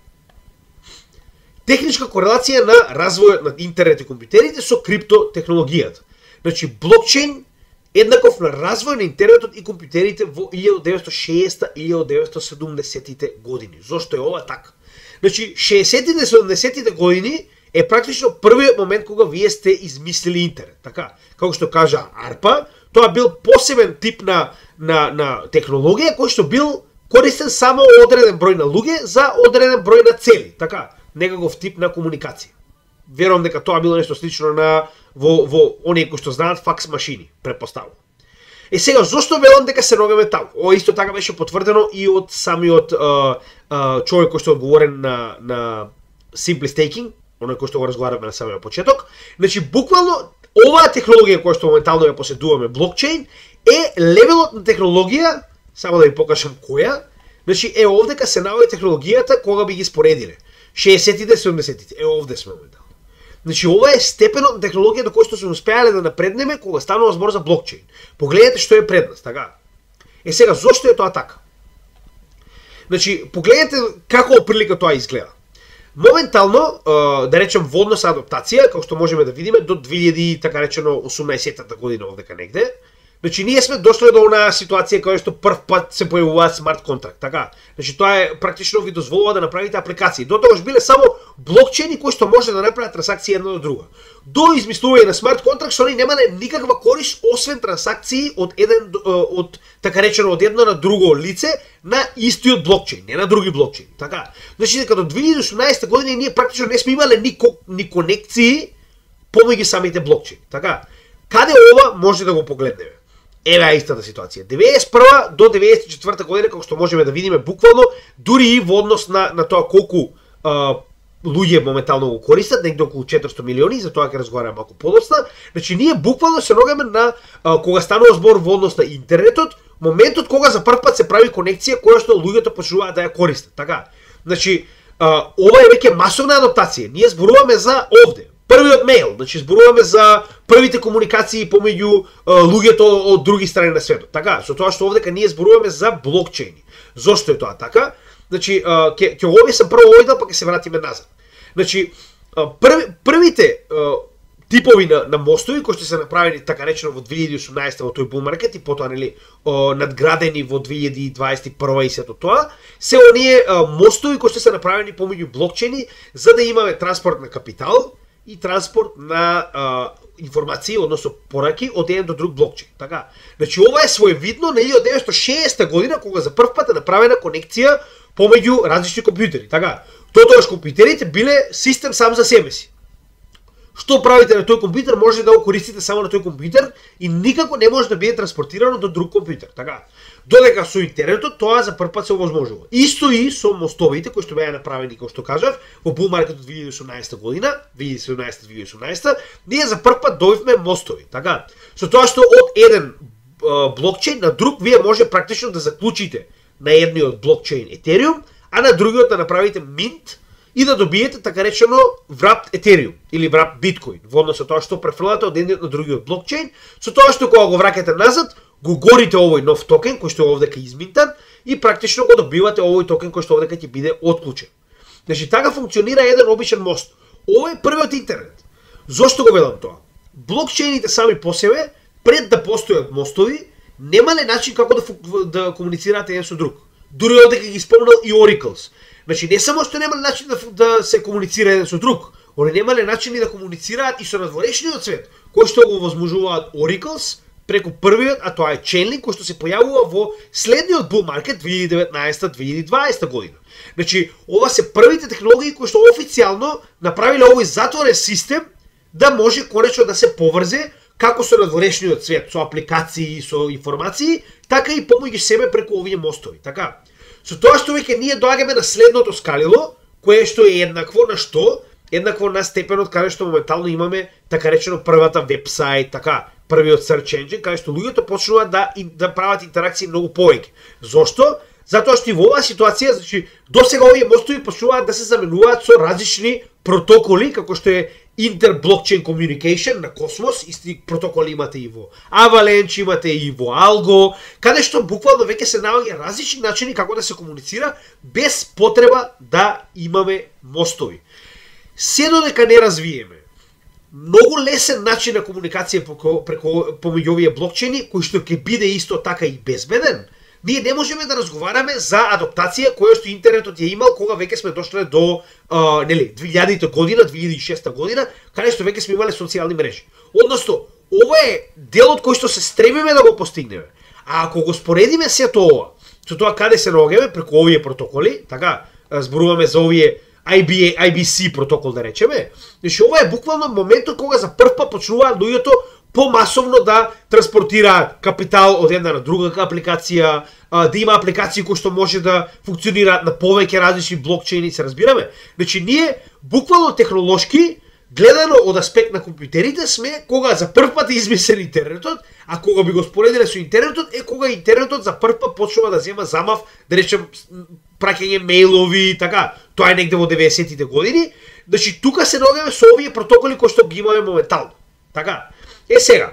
техничка корелација на развојот на интернет и компјутерите со криптотехнологијата. Значи блокчейн еднаков на развој на интернетот и компјутерите во илјада деветстотини и шеесета и илјада деветстотини и седумдесетите години. Зошто е ова така? Значи шеесетите и седумдесетите години е практично првиот момент кога вие сте измислили интернет. Така, како што кажа Арпа, тоа бил посебен тип на на на технологија кој што бил користен само одреден број на луѓе за одреден број на цели. Така, некаков тип на комуникација. Верувам дека тоа било нешто слично на во во оние кои што знаат факс машини, претпоставувам. Е сега зошто велам дека се наоѓаме таму? Ова исто така беше потврдено и од самиот а, а, човек кој што одговорен на на Simply Staking, оној кој што го разговараме на самиот почеток. Значи буквално оваа технологија која што моментално ја поседуваме, блокчейн, е левелот на технологија, само да ви покажам која. Значи е овдека се наоѓа технологијата кога би ги споредиле. шеесеттите, седумдесеттите, е овде сме моментално. Значи ова е степенот на технологија до кој што сме успеале да напреднеме кога станува збор за блокчейн. Погледнете што е пред нас, така. Е сега зошто е тоа така? Значи погледнете како оприлика тоа изгледа. Моментално, да речем во однос на адаптација, како што можеме да видиме до две илјади така речено осумнаесеттата година овдека негде. Значи ние сме дошле до онаа ситуација кога што прв пат се појавуваат смарт контракт, така. Значи тоа е практично ви дозволува да направите апликации. До тогаш биле само блокчейни кои што може да направат трансакции една до друга. До измислување на смарт контракт што они немале никаква корист освен трансакции од еден од така речено од едно на друго лице на истиот блокчейн, не на други блокчейни, така. Значи дека до две илјади и осумнаесета година ние практично не сме имале ни, ни конекции помеѓу самите блокчейни, така. Каде ова може да го погледнеме? Ева е истата ситуација. деветдесет и прва до деветдесет и четврта година, како што можеме да видиме буквално, дури и во однос на, на тоа колку а, луѓе моментално го користат, негде околу четиристотини милиони, за тоа ќе разговараме малку подоцна. Значи ние буквално се наоѓаме на а, кога станува збор во однос на интернетот, моментот кога за прв пат се прави конекција која што луѓето почнуваат да ја користат, така. Значи а, ова е веќе масовна адаптација. Ние зборуваме за овде. Првиот мејл, значи зборуваме за првите комуникации помеѓу луѓето од други страни на светот. Така, со тоа што овдека ние зборуваме за блокчейни. Зошто е тоа така? Значи, ќе ќе го објаснам прво овој дел, па ќе се вратиме назад. Значи, први, првите типови на, на мостови кои што се направени така речено во две илјади и осумнаесета во тој бул маркет и потоа нели надградени во две илјади и дваесет и прва и сето тоа, се оние мостови кои што се направени помеѓу блокчейни за да имаме транспорт на капитал и транспорт на а, информации, односно пораки од еден до друг блокчейн. Така. Значи ова е своевидно на илјада деветстотини и шеесета година кога за прв пат е направена конекција помеѓу различни компјутери. Така. Тотоаш компјутерите биле систем сам за себе си. Што правите на тој компјутер може да го користите само на тој компјутер и никако не може да биде транспортирано до друг компјутер. Така. Додека со интернетот тоа за прв пат се овозможува. Исто и со мостовите кои што беа направени, како што кажав, во бул маркетот две илјади и осумнаесета година, две илјади и седумнаесета две илјади и осумнаесета, ние за прв пат добивме мостови. Така. Со тоа што од еден а, блокчейн на друг вие може практично да заклучите на едниот блокчейн Ethereum, а на другиот да направите mint и да добиете така речено врап Ethereum или врап Bitcoin, во однос со тоа што префрлате од едниот на другиот блокчейн, со тоа што кога го враќате назад, го горите овој нов токен кој што е овдека изминтан и практично го добивате овој токен кој што овдека ќе биде отклучен. Значи така функционира еден обичен мост. Ова е првиот интернет. Зошто го велам тоа? Блокчейните сами по себе, пред да постојат мостови, немале начин како да, да комуницираат еден со друг. Дури овдека ги спомнал и Oracles. Значи не само што немале начин да, да се комуницира еден со друг, они немале начини да комуницираат и со надворешниот свет, кој што го возможуваат Oracles преку првиот, а тоа е Chainlink, кој што се појавува во следниот bull market две илјади и деветнаесета две илјади и дваесета година. Значи, ова се првите технологии кои што официјално направиле овој затворен систем да може конечно да се поврзе како со надворешниот свет, со апликации, со информации, така и помеѓу себе преку овие мостови. Така. Со тоа што веќе ние доаѓаме на следното скалило, кое што е еднакво на што? Еднакво на степенот каде што моментално имаме така речено првата вебсайт, така, првиот search engine, каде што луѓето почнуваат да да прават интеракции многу повеќе. Зошто? Затоа што и во оваа ситуација, значи, досега овие мостови почнуваат да се заменуваат со различни протоколи, како што е Inter-Blockchain Communication на Космос, исти протоколи имате и во Avalanche, имате и во Algo, каде што буквално веќе се наоѓа различни начини како да се комуницира без потреба да имаме мостови. Се додека не развиеме многу лесен начин на комуникација преку, преку помеѓу овие блокчейни, кој што ќе биде исто така и безбеден, ние не можеме да разговараме за адаптација која што интернетот ја имал кога веќе сме дошле до а, нели две илјадите година, две илјади и шеста година, каде што веќе сме имале социјални мрежи. Односно, ова е делот кој што се стремиме да го постигнеме. А ако го споредиме сето ова со тоа каде се наоѓаме преку овие протоколи, така зборуваме за овие I B A, I B C протокол да речеме, значи ова е буквално моментот кога за прв пат почнуваат луѓето помасовно да транспортира капитал од една на друга апликација, да има апликации кои што може да функционираат на повеќе различни блокчейни, се разбираме? Значи ние буквално технолошки гледано од аспект на компјутерите сме кога за прв пат измислен интернетот, а кога би го споредиле со интернетот е кога интернетот за прв пат почнува да зема замав, да речем праќање мејлови и така. Тоа е негде во деветдесетите години. Значи тука се наоѓаме со овие протоколи кои што ги имаме моментално. Така. Е сега.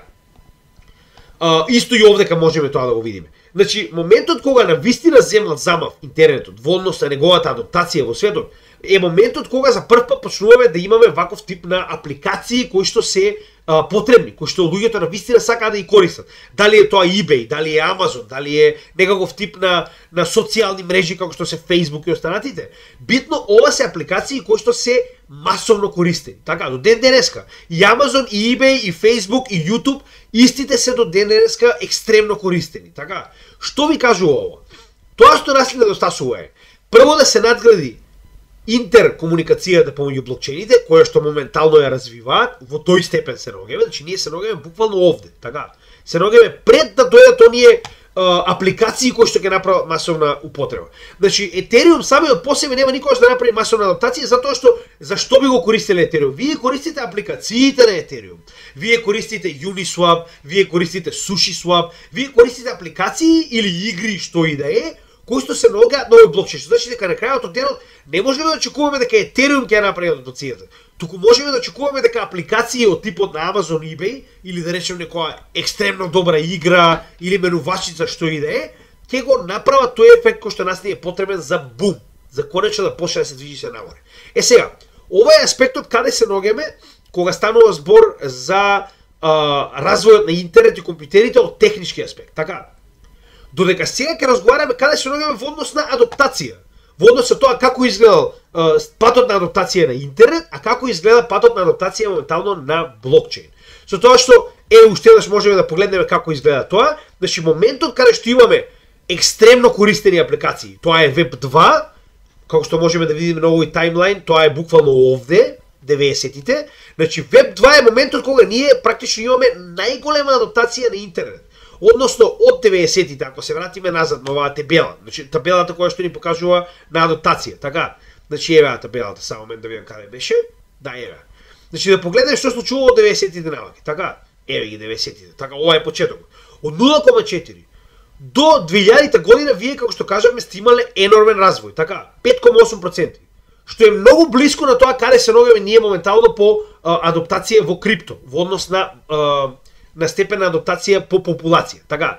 А, исто и овдека можеме тоа да го видиме. Значи моментот кога на вистина земнат замав интернетот во однос на неговата адаптација во светот е моментот кога за прв пат почнуваме да имаме ваков тип на апликации кои што се а, потребни, кои што луѓето на вистина сакаат да ги користат. Дали е тоа eBay, дали е Amazon, дали е некаков тип на на социјални мрежи како што се Facebook и останатите. Битно ова се апликации кои што се масовно користени. Така, до ден денеска и Amazon, и eBay, и Facebook, и YouTube истите се до ден денеска екстремно користени. Така, што ви кажува ова? Тоа што нас недостасува е прво да се надгради интеркомуникацијата помеѓу блокчейните, која што моментално ја развиваат, во тој степен се наоѓаме, значи ние се наоѓаме буквално овде, така. Се наоѓаме пред да дојдат оние а, апликации кои што ќе направат масовна употреба. Значи Ethereum самиот по себе нема никогаш да направи масовна адаптација затоа што зашто би го користеле Ethereum? Вие користите апликациите на Ethereum. Вие користите Uniswap, вие користите SushiSwap, вие користите апликации или игри што и да е, кои што се наоѓаат на овој блокчейн. Што значи дека на крајот од денот не можеме да очекуваме дека Ethereum ќе направи адаптацијата. Туку можеме да очекуваме дека апликации од типот на Amazon, eBay или да речем некоја екстремно добра игра или менувачица што и да е, ќе го направат тој ефект кој што нас ни е потребен за бум, за конечно да почне да се движи се нагоре. Е сега, ова е аспектот каде се наоѓаме кога станува збор за а, развојот на интернет и компјутерите од технички аспект. Така. Додека сега ќе разговараме каде се наоѓаме во однос на адаптација. Во однос на тоа како изгледал uh, патот на адаптација на интернет, а како изгледа патот на адаптација моментално на блокчейн. Со тоа што е уште еднаш можеме да погледнеме како изгледа тоа, значи моментот каде што имаме екстремно користени апликации, тоа е веб два, како што можеме да видиме на овој таймлайн, тоа е буквално овде, деветдесетите. Значи веб два е моментот кога ние практично имаме најголема адаптација на интернет. Односно од деветдесетите, ако се вратиме назад на оваа табела, значи табелата која што ни покажува на адаптација, така. Значи еве табелата, само момент да видам каде беше. Да, еве. Значи да погледнем што случува од деветдесетите наваки, така. Еве ги деветдесетите. Така, ова е почеток. Од нула кома четири до две илјадите година вие како што кажавме сте имале енормен развој, така. пет кома осум проценти. Што е многу блиско на тоа каде се наоѓаме ние моментално по а, адаптација во крипто, во однос на а, на степен на адаптација по популација. Така.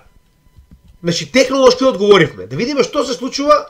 Значи технолошки одговоривме. Да видиме што се случува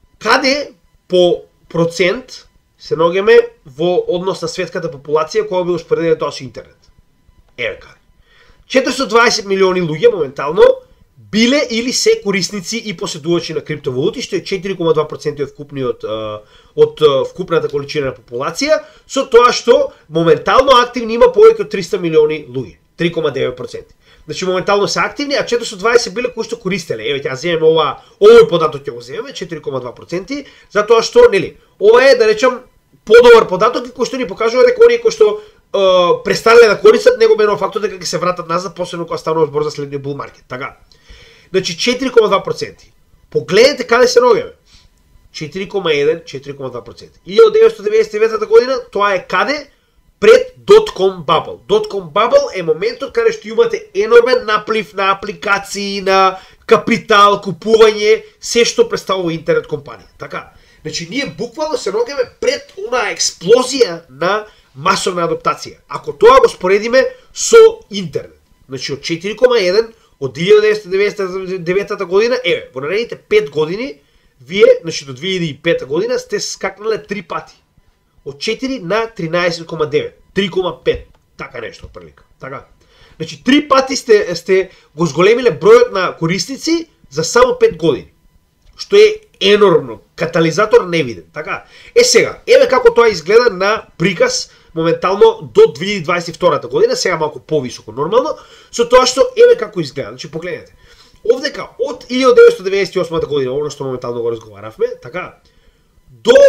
каде по процент се наоѓаме во однос на светската популација која би успоредила тоа со интернет. Еве каде. четиристотини и дваесет милиони луѓе моментално биле или се корисници и поседувачи на криптовалути, што е четири кома два проценти од вкупниот од вкупната количина на популација, со тоа што моментално активни има повеќе од триста милиони луѓе. три кома девет проценти. Значи моментално се активни, а четиристотини и дваесет биле кои што користеле. Еве ќе земеме ова, овој податок ќе го земеме четири кома два проценти, затоа што нели, ова е да речам подобар податок кој што ни покажува дека оние кои што е, престанале да користат него менува фактот дека ќе се вратат назад посебно кога станува збор за следниот бул маркет. Така. Значи четири кома два проценти. Погледнете каде се наоѓаме. четири кома еден, четири кома два проценти. илјада деветстотини деветдесет и девета година тоа е каде? Пред dot-com bubble. dot-com bubble е моментот каде што имате енормен наплив на апликации, на капитал, купување, се што представува интернет компанија. Така. Значи ние буквално се наоѓаме пред онаа експлозија на масовна адаптација. Ако тоа го споредиме со интернет. Значи од четири кома еден од илјада деветстотини деветдесет и девета година, еве, во наредните пет години вие, значи до две илјади и пета година сте скакнале три пати. Од четири на тринаесет кома девет, три кома пет, така нешто прилика. Така. Значи три пати сте сте го зголемиле бројот на корисници за само пет години. Што е енормно, катализатор невиден, така. Е сега, еве како тоа изгледа на приказ моментално до две илјади дваесет и втора година, сега малку повисоко нормално, со тоа што еве како изгледа. Значи погледнете. Овдека од илјада деветстотини деветдесет и осма година, оно што моментално го разговаравме, така, до практично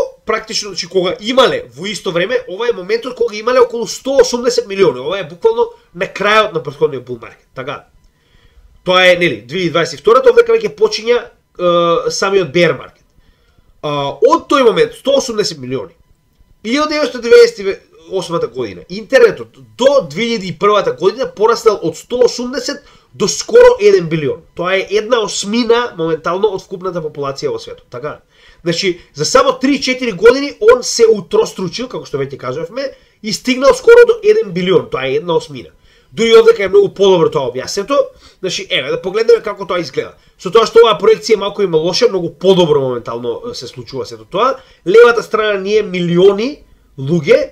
практично, значи кога имале во исто време, ова е моментот кога имале околу сто осумдесет милиони. Ова е буквално на крајот на претходниот bull market. Така. Тоа е, нели, две илјади дваесет и втора, овде веќе почиња е, самиот bear market. Uh, од тој момент сто осумдесет милиони. илјада деветстотини деветдесет и осма година интернетот до две илјади и прва година порастал од сто осумдесет до скоро еден билион. Тоа е една осмина моментално од вкупната популација во светот. Така. Значи, за само три-четири години он се утростручил, како што веќе кажавме, и стигнал скоро до еден билион. Тоа е една осмина. Дури овдека е многу подобро тоа објаснето. Значи, еве да погледнеме како тоа изгледа. Со тоа што оваа проекција малку има лоша, многу подобро моментално се случува сето тоа. Левата страна ние милиони луѓе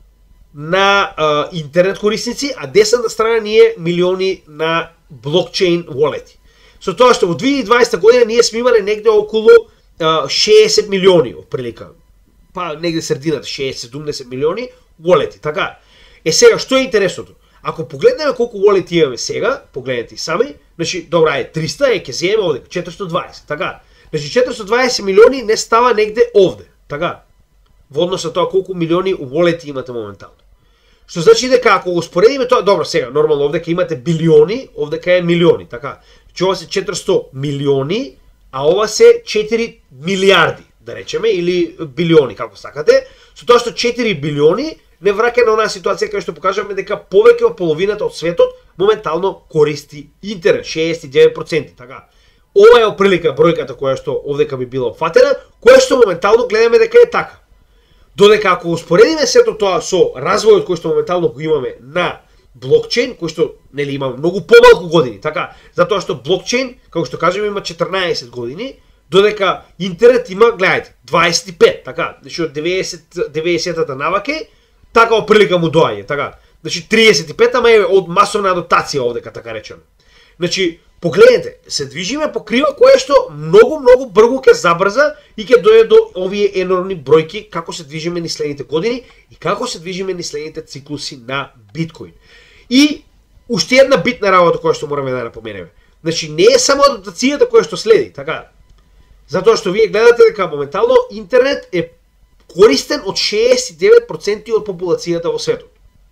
на а, интернет корисници, а десната страна ние милиони на блокчейн wallet. Со тоа што во две илјади и дваесета година ние сме имале негде околу а, шеесет милиони отприлика. Па негде средината шеесет-седумдесет милиони wallet. Така. Е сега што е интересното? Ако погледнеме колку wallet имаме сега, погледнете и сами, значи добра е триста, е ќе земеме овде четиристотини и дваесет, така. Значи четиристотини и дваесет милиони не става негде овде, така. Во однос на тоа колку милиони wallet имате моментално. Што значи дека ако го споредиме тоа, добро сега, нормално овде ќе имате билиони, овде ќе е милиони, така. Значи ова се четиристотини милиони, а ова се четири милиарди, да речеме, или билиони, како сакате. Со тоа што четири билиони не враќа на онаа ситуација кај што покажавме дека повеќе од половината од светот моментално користи интернет, шеесет и девет проценти, така. Ова е оприлика бројката која што овдека би била опфатена, која што моментално гледаме дека е така. Додека ако успоредиме сето тоа со развојот кој што моментално го имаме на блокчейн, кој што нели има многу помалку години, така, затоа што блокчейн, како што кажеме, има четрнаесет години, додека интернет има, гледајте, дваесет и пет, така, значи од деветдесетата наваке, така оприлика му доаѓа, така. Значи триесет и пет, ама е од масовна адаптација овдека, така речено. Значи, погледнете, се движиме по крива кое што многу, многу брзо ќе забрза и ќе дојде до овие енормни бројки како се движиме низ следните години и како се движиме низ следните циклуси на биткоин. И уште една битна работа која што мораме да напоменеме. Значи, не е само адаптацијата која што следи, така. Затоа што вие гледате дека моментално интернет е користен од шеесет и девет проценти од популацијата во светот.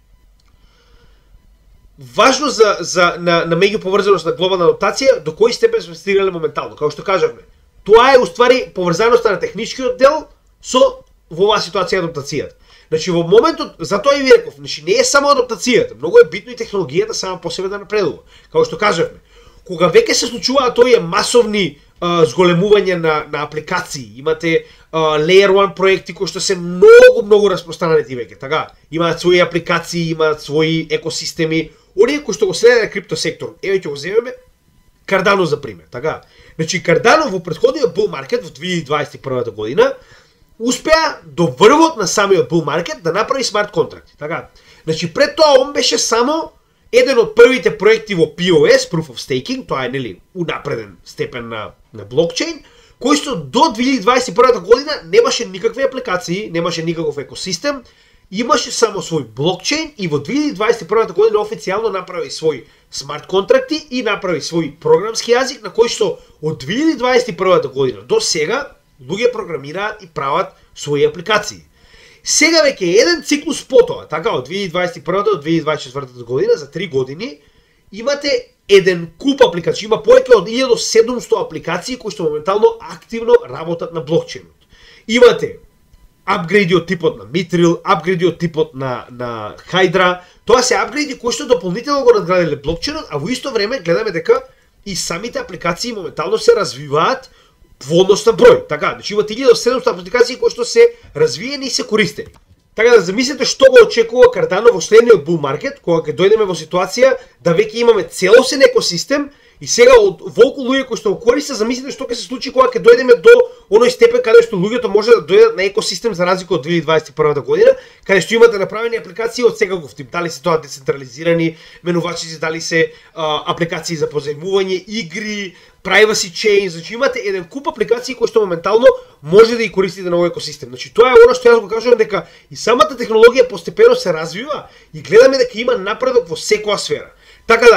Важно за, за на, на меѓуповрзаност на глобална адаптација, до кој степен сме стигнале моментално, како што кажавме. Тоа е уствари поврзаноста на техничкиот дел со во оваа ситуација адаптацијата. Значи во моментот, затоа и ви реков, значи не е само адаптацијата, многу е битно и технологијата сама по себе да напредува. Како што кажавме, кога веќе се случуваат тој масовни а, зголемување на, на апликации, имате а, Layer one проекти кои што се многу, многу распространети веќе, така? Имаат своји апликации, имаат своји екосистеми, оние кои што го следат на крипто сектор. Еве ќе го земеме Cardano за пример, така? Значи Cardano во претходниот bull market во две илјади дваесет и прва година успеа до врвот на самиот bull market да направи смарт контракти, така? Значи пред тоа он беше само еден од првите проекти во пи о ес, Proof of Staking, тоа е нели унапреден степен на на блокчейн, кој што до две илјади дваесет и прва година немаше никакви апликации, немаше никаков екосистем, имаше само свој блокчейн и во две илјади дваесет и прва година официјално направи свој смарт контракти и направи свој програмски јазик на кој што од две илјади дваесет и прва година до сега луѓе програмираат и прават своји апликации. Сега веќе еден циклус потоа, така од две илјади дваесет и прва до две илјади дваесет и четврта година, за три години, имате еден куп апликации, има повеќе од илјада и седумстотини апликации кои што моментално активно работат на блокчейнот. Имате апгрейди од типот на Mithril, апгрейди од типот на на Hydra. Тоа се апгрейди кои што дополнително го надградиле блокчейнот, а во исто време гледаме дека и самите апликации моментално се развиваат во однос на број. Така, значи имате илјада и седумстотини апликации кои што се развиени и се користени. Така да замислите што го очекува Cardano во следниот bull market, кога ќе дојдеме во ситуација да веќе имаме целосен екосистем и сега од волку луѓе кои што го користат, замислите што ќе се случи кога ќе дојдеме до оној степен каде што луѓето може да дојдат на екосистем за разлика од две илјади дваесет и прва година, каде што имате направени апликации од секаков тип, дали се тоа децентрализирани менувачици, дали се а, апликации за позајмување, игри, privacy chain, значи имате еден куп апликации кои што моментално може да ги користите на овој екосистем. Значи тоа е она што јас го кажувам дека и самата технологија постепено се развива и гледаме дека има напредок во секоја сфера. Така да,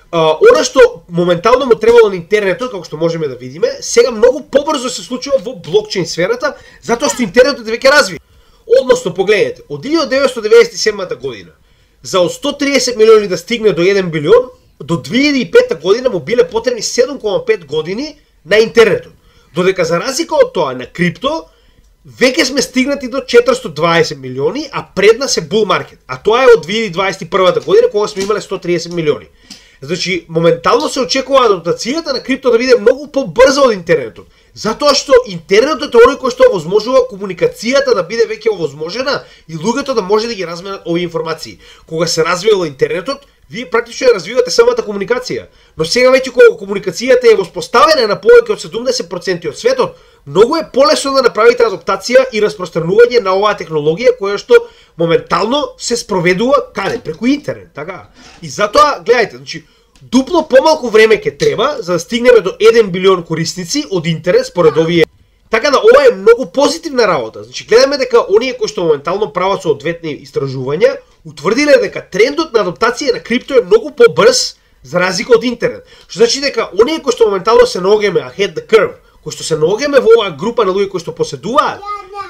а, она што моментално му требало на интернетот, како што можеме да видиме, сега многу побрзо се случува во блокчейн сферата, затоа што интернетот е веќе развит. Односно, погледнете, од илјада деветстотини деветдесет и седма година, за од сто триесет милиони да стигне до еден билион, до две илјади и пета година му биле потребни седум кома пет години на интернетот. Додека за разлика од тоа на крипто, веќе сме стигнати до четиристотини и дваесет милиони, а пред нас е bull market. А тоа е од две илјади дваесет и прва година, кога сме имале сто триесет милиони. Значи, моментално се очекува адаптацијата на крипто да биде многу побрза од интернетот. Затоа што интернетот е оној кој што овозможува комуникацијата да биде веќе овозможена и луѓето да може да ги разменат овие информации. Кога се развивало интернетот, вие практично ја развивате самата комуникација. Но сега веќе кога комуникацијата е воспоставена на повеќе од седумдесет проценти од светот, многу е полесно да направите адаптација и распространување на оваа технологија која што моментално се спроведува каде? Преку интернет, така? И затоа, гледајте, значи, дупло помалку време ќе треба за да стигнеме до еден билион корисници од интернет според овие. Така да ова е многу позитивна работа. Значи гледаме дека оние кои што моментално прават соодветни истражувања утврдиле дека трендот на адаптација на крипто е многу побрз за разлика од интернет. Што значи дека оние кои што моментално се наоѓаме ahead the curve, кои што се наоѓаме во оваа група на луѓе кои што поседуваат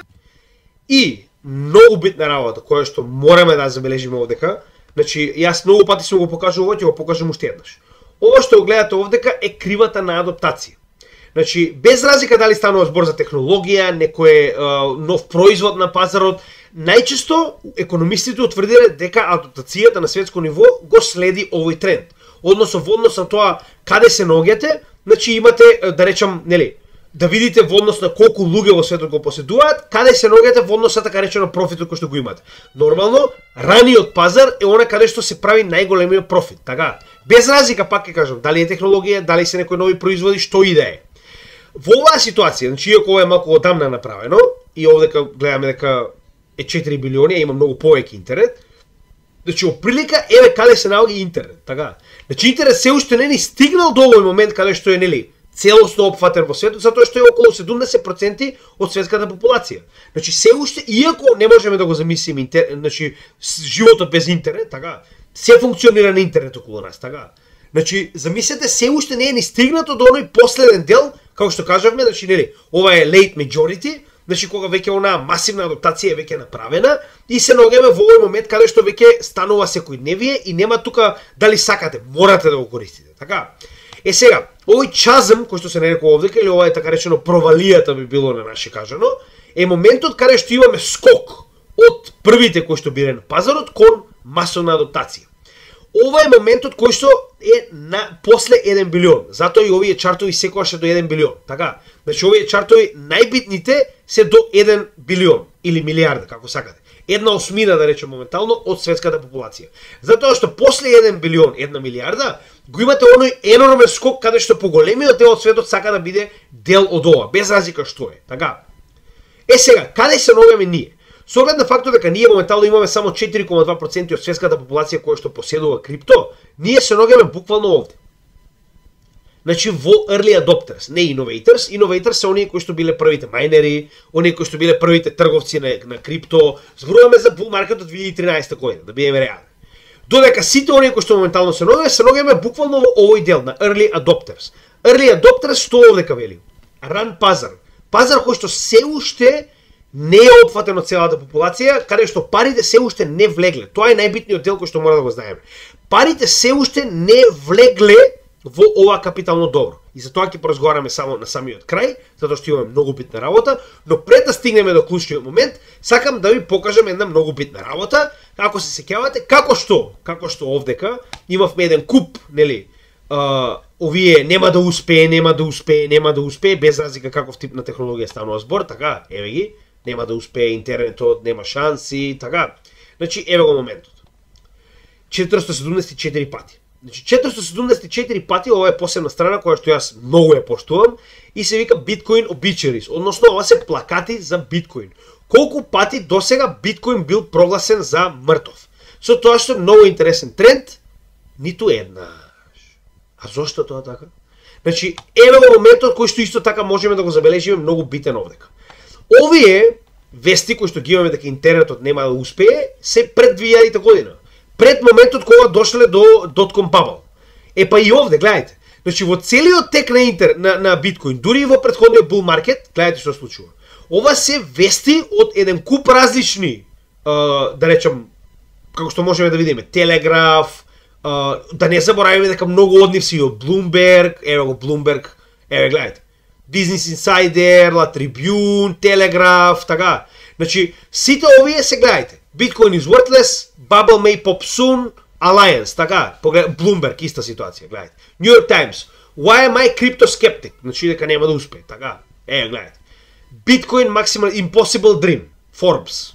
и многу битна работа која што мораме да забележиме овдека. Значи, јас многу пати сум го покажувал, ќе го покажам уште еднаш. Ова што го гледате овдека е кривата на адаптација. Значи, без разлика дали станува збор за технологија, некој е, нов производ на пазарот, најчесто економистите утврдиле дека адаптацијата на светско ниво го следи овој тренд. Односно во однос на тоа каде се наоѓате, значи имате, да речам, нели, да видите во однос на колку луѓе во светот го поседуваат, каде се наоѓате во однос на така речено профитот кој што го имате. Нормално, раниот пазар е оној каде што се прави најголемиот профит, така? Без разлика, пак ќе кажам, дали е технологија, дали се некои нови производи, што и да е. Во оваа ситуација, значи иако ова е малку одамна направено и овдека гледаме дека е четири билиони, а има многу повеќе интернет. Значи оприлика еве каде се наоѓа интернет, така? Значи интернет се уште не ни стигнал до овој момент каде што е, нели, целосно опфатен во светот, затоа што е околу седумдесет проценти од светската популација. Значи се уште, иако не можеме да го замислиме интер... значи животот без интернет, така, се функционира на интернет околу нас, така. Значи замислете, се уште не е ни стигнато до оној последен дел, како што кажавме, значи нели, ова е late majority, значи кога веќе онаа масивна адаптација е веќе направена и се наоѓаме во овој момент каде што веќе станува секојдневие и нема тука дали сакате, морате да го користите, така. Е сега, овој чазм кој што се нарекува овдека или ова е така речено провалијата би било на наше кажано, е моментот каде што имаме скок од првите кои што биле на пазарот кон масовна адаптација. Ова е моментот кој што е на после еден билион. Затоа и овие чартови секогаш е до еден билион, така? Значи овие чартови најбитните се до еден билион или милиарда, како сакате. Една осмина, да речем моментално, од светската популација. Затоа што после еден билион, една милиарда, го имате оној енормен скок каде што поголемиот дел од светот сака да биде дел од ова, без разлика што е, така? Е сега, каде се наоѓаме ние? Со оглед на фактот дека ние моментално имаме само четири кома два проценти од светската популација која што поседува крипто, ние се наоѓаме буквално овде. Значи во early adopters, не innovators. Innovators се оние кои што биле првите мајнери, оние кои што биле првите трговци на, на крипто. Зборуваме за bull market од две илјади и тринаесета година, да бидеме реални. Додека сите оние кои што моментално се наоѓаме, се наоѓаме буквално во овој дел на early adopters. Early adopters што овдека вели? Ран пазар. Пазар кој што се уште не е опфатен од целата популација, каде што парите се уште не влегле. Тоа е најбитниот дел кој што мора да го знаеме. Парите се уште не влегле во ова капитално добро. И за тоа ќе поразговараме само на самиот крај, затоа што имаме многу битна работа, но пред да стигнеме до клучниот момент, сакам да ви покажам една многу битна работа, ако се сеќавате, како што, како што овдека имавме еден куп, нели, uh, овие нема да успее, нема да успее, нема да успее, без разлика каков тип на технологија станува збор, така, еве ги, нема да успее интернетот, нема шанси, така. Значи, еве го моментот. четиристотини седумдесет и четири пати. Значи, четиристотини седумдесет и четири пати, ова е посебна страна која што јас многу ја поштувам и се вика Bitcoin Obituaries, односно ова се плакати за биткоин. Колку пати досега биткоин бил прогласен за мртов. Со тоа што е многу интересен тренд, ниту еднаш. А зошто тоа така? Значи, еве го моментот кој што исто така можеме да го забележиме многу битен овдека. Овие вести кои што ги имаме дека интернетот нема да успее, се пред две илјадите година. Пред моментот кога дошле до .com bubble. Е па и овде, гледайте. Значи во целиот тек на интер на, на биткоин, дури и во претходниот bull market, гледайте што случува. Ова се вести од еден куп различни, uh, да речам, како што можеме да видиме, Телеграф, uh, да не заборавиме дека многу од нив си од Bloomberg, еве го Bloomberg, еве гледайте. Business Insider, La Tribune, Telegraph, така. Значи, сите овие се гледайте. Bitcoin is worthless, bubble may pop soon, Alliance, така. Bloomberg, иста ситуација, гледайте. New York Times, why am I crypto skeptic? Значи, дека нема да успее, така. Е, гледайте. Bitcoin maximal impossible dream, Forbes.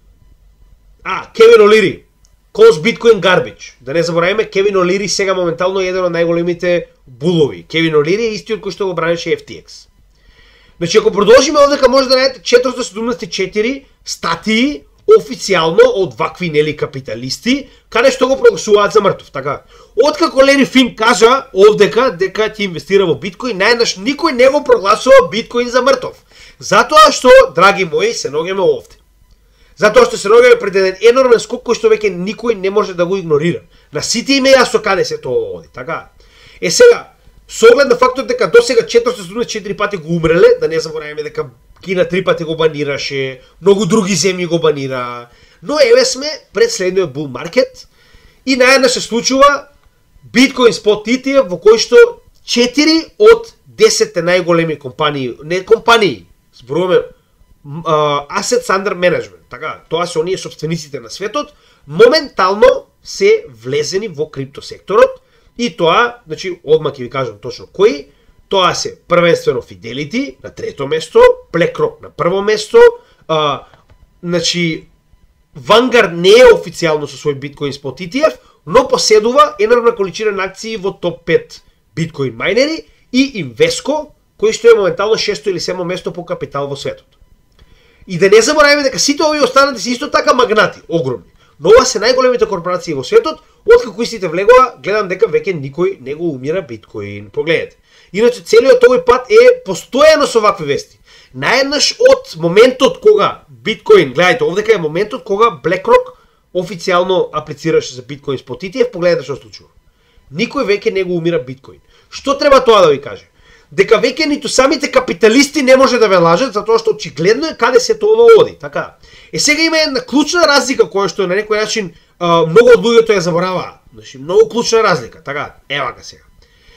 А, Кевин Олири, calls Bitcoin garbage. Да не забораваме, Кевин Олири сега моментално е еден од најголемите булови. Кевин Олири е истиот кој што го бранеше Еф Ти Екс. Значи, ако продолжиме овдека, може да најдете четиристотини седумдесет и четири статии официјално од вакви нели капиталисти, каде што го прогласуваат за мртов, така. Откако Лери Финк кажа овдека дека ќе инвестира во биткоин, најнаш никој не го прогласува биткоин за мртов. Затоа што, драги мои, се наоѓаме овде. Затоа што се наоѓаме пред еден енормен скок кој што веќе никој не може да го игнорира. На сите име јасно каде се тоа оди, така. Е сега, со оглед на фактот дека досега четиристотини седумдесет и четири пати го умреле, да не забораваме дека Кина три пати го банираше, многу други земји го банира, но еве сме пред следниот bull market и наеднаш се случува Bitcoin Spot И Ти Еф во кој што четири од десетте најголеми компании, не компании, зборуваме uh, Assets Under Management, така, тоа се оние собствениците на светот, моментално се влезени во криптосекторот и тоа, значи, одма ќе ви кажам точно кои. Тоа се првенствено Fidelity на трето место, BlackRock на прво место, а, значи Vanguard не е официјално со свој Bitcoin Spot И Ти Еф, но поседува енормна количина на акции во топ пет биткоин мајнери и Invesco, кој што е моментално шесто или седмо место по капитал во светот. И да не забораваме дека сите овие останати се исто така магнати, огромни. Но ова се најголемите корпорации во светот, откако истите влегува, гледам дека веќе никој не го умира биткоин. Погледнете. Иначе целиот овој пат е постојано со вакви вести. Наеднаш од моментот кога биткоин, гледайте, овдека е моментот кога BlackRock официјално аплицираше за биткоин Spot И Ти Еф, погледнете што случува. Никој веќе не го умира биткоин. Што треба тоа да ви каже? Дека веќе ниту самите капиталисти не може да ве лажат, затоа што очигледно е каде се тоа оди, така. Е сега има една клучна разлика која што на некој начин а, многу од луѓето ја забораваа. Значи многу клучна разлика, така. Ева га сега.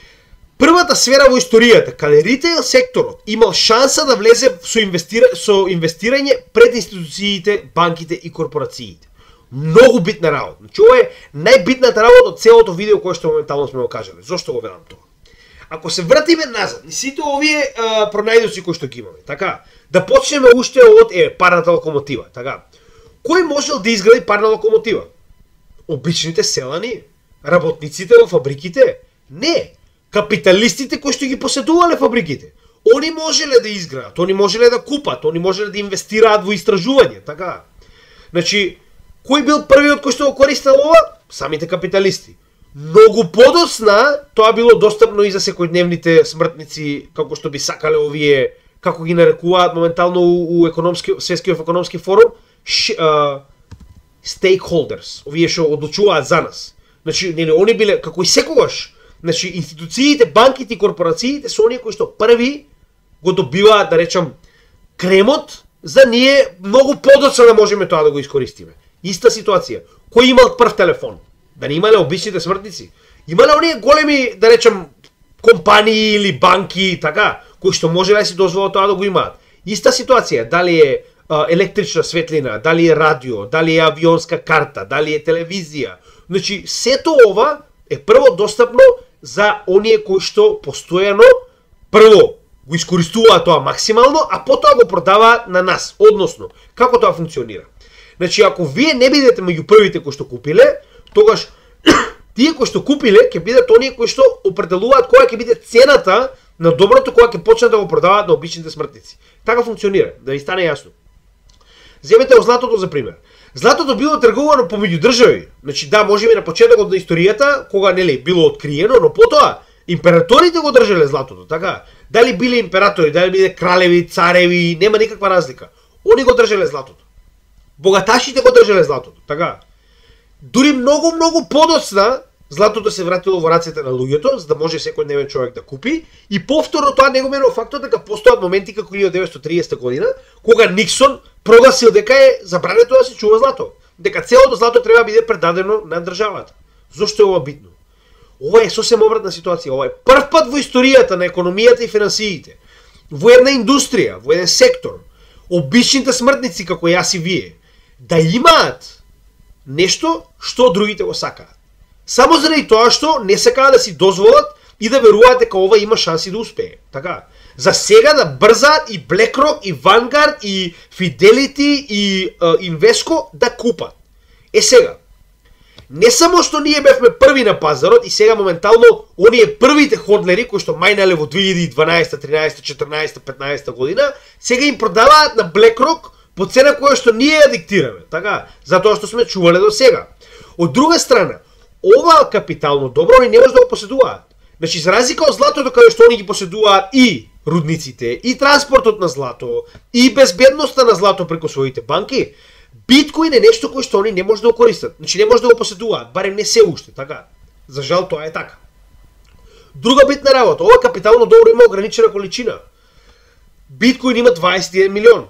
Првата сфера во историјата каде ритейл секторот имал шанса да влезе со, инвестира... со инвестирање пред институциите, банките и корпорациите. Многу битна работа. Значи ова е најбитната работа од целото видео кое што моментално сме го кажале. Зошто го велам тоа? Ако се вратиме назад, и сите овие а, пронајдоци кои што ги имаме, така, да почнеме уште од е парната локомотива, така. Кој можел да изгради парна локомотива? Обичните селани, работниците во фабриките? Не. Капиталистите кои што ги поседувале фабриките. Они можеле да изградат, они можеле да купат, они можеле да инвестираат во истражување, така. Значи, кој бил првиот кој што го користел ова? Самите капиталисти. Многу подоцна тоа било достапно и за секојдневните смртници, како што би сакале овие, како ги нарекуваат моментално у, у економски, Светскиот економски форум, ш, uh, stakeholders, овие што одлучуваат за нас. Значи, нели, они биле, како и секогаш, значи, институциите, банките и корпорациите се оние кои што први го добиваат, да речам, кремот, за ние многу подоцна да можеме тоа да го искористиме. Иста ситуација. Кој имал прв телефон? Да не имале обичните смртници? Имале оние големи, да речем, компании или банки, така, кои што може да си дозволат тоа да го имаат. Иста ситуација, дали е а, електрична светлина, дали е радио, дали е авионска карта, дали е телевизија. Значи, сето ова е прво достапно за оние кои што постојано прво го искористуваат тоа максимално, а потоа го продаваат на нас. Односно, како тоа функционира? Значи, ако вие не бидете меѓу првите кои што купиле, тогаш тие кои што купиле ќе бидат оние кои што определуваат која ќе биде цената на доброто кога ќе почнат да го продаваат на обичните смртници. Така функционира, да ви стане јасно. Земете о златото за пример. Златото било тргувано помеѓу држави. Значи да, можеме на почетокот на историјата кога нели било откриено, но потоа императорите го држеле златото, така? Дали биле императори, дали биле кралеви, цареви, нема никаква разлика. Они го држеле златото. Богаташите го држеле златото, така? Дури многу многу подоцна златото се вратило во рацете на луѓето, за да може секојдневен човек да купи, и повторно тоа не го менува фактот дека постојат моменти како илјада деветстотини и триесета година, кога Никсон прогласил дека е забрането да се чува злато, дека целото злато треба да биде предадено на државата. Зошто е ова битно? Ова е сосем обратна ситуација. Ова е прв пат во историјата на економијата и финансиите, во една индустрија, во еден сектор, обичните смртници како јас и вие, да имаат нешто што другите го сакаат. Само заради тоа што не сакаат да си дозволат и да веруваат дека ова има шанси да успее. Така. За сега да брзаат и BlackRock, и Vanguard, и Fidelity, и uh, Invesco да купат. Е сега, не само што ние бевме први на пазарот и сега моментално оние првите ходлери кои што мајнале во две илјади и дванаесета, тринаесета, четирнаесета, петнаесета година, сега им продаваат на BlackRock по цена која што ние ја диктираме, така, затоа што сме чувале до сега. Од друга страна, ова капитално добро они не може да го поседуваат. Значи, за разлика од златото каде што они ги поседуваат и рудниците, и транспортот на злато, и безбедноста на злато преку своите банки, биткоин е нешто кој што они не може да го користат. Значи, не може да го поседуваат, барем не се уште, така. За жал тоа е така. Друга битна работа, ова капитално добро има ограничена количина. Биткоин има дваесет и еден милион.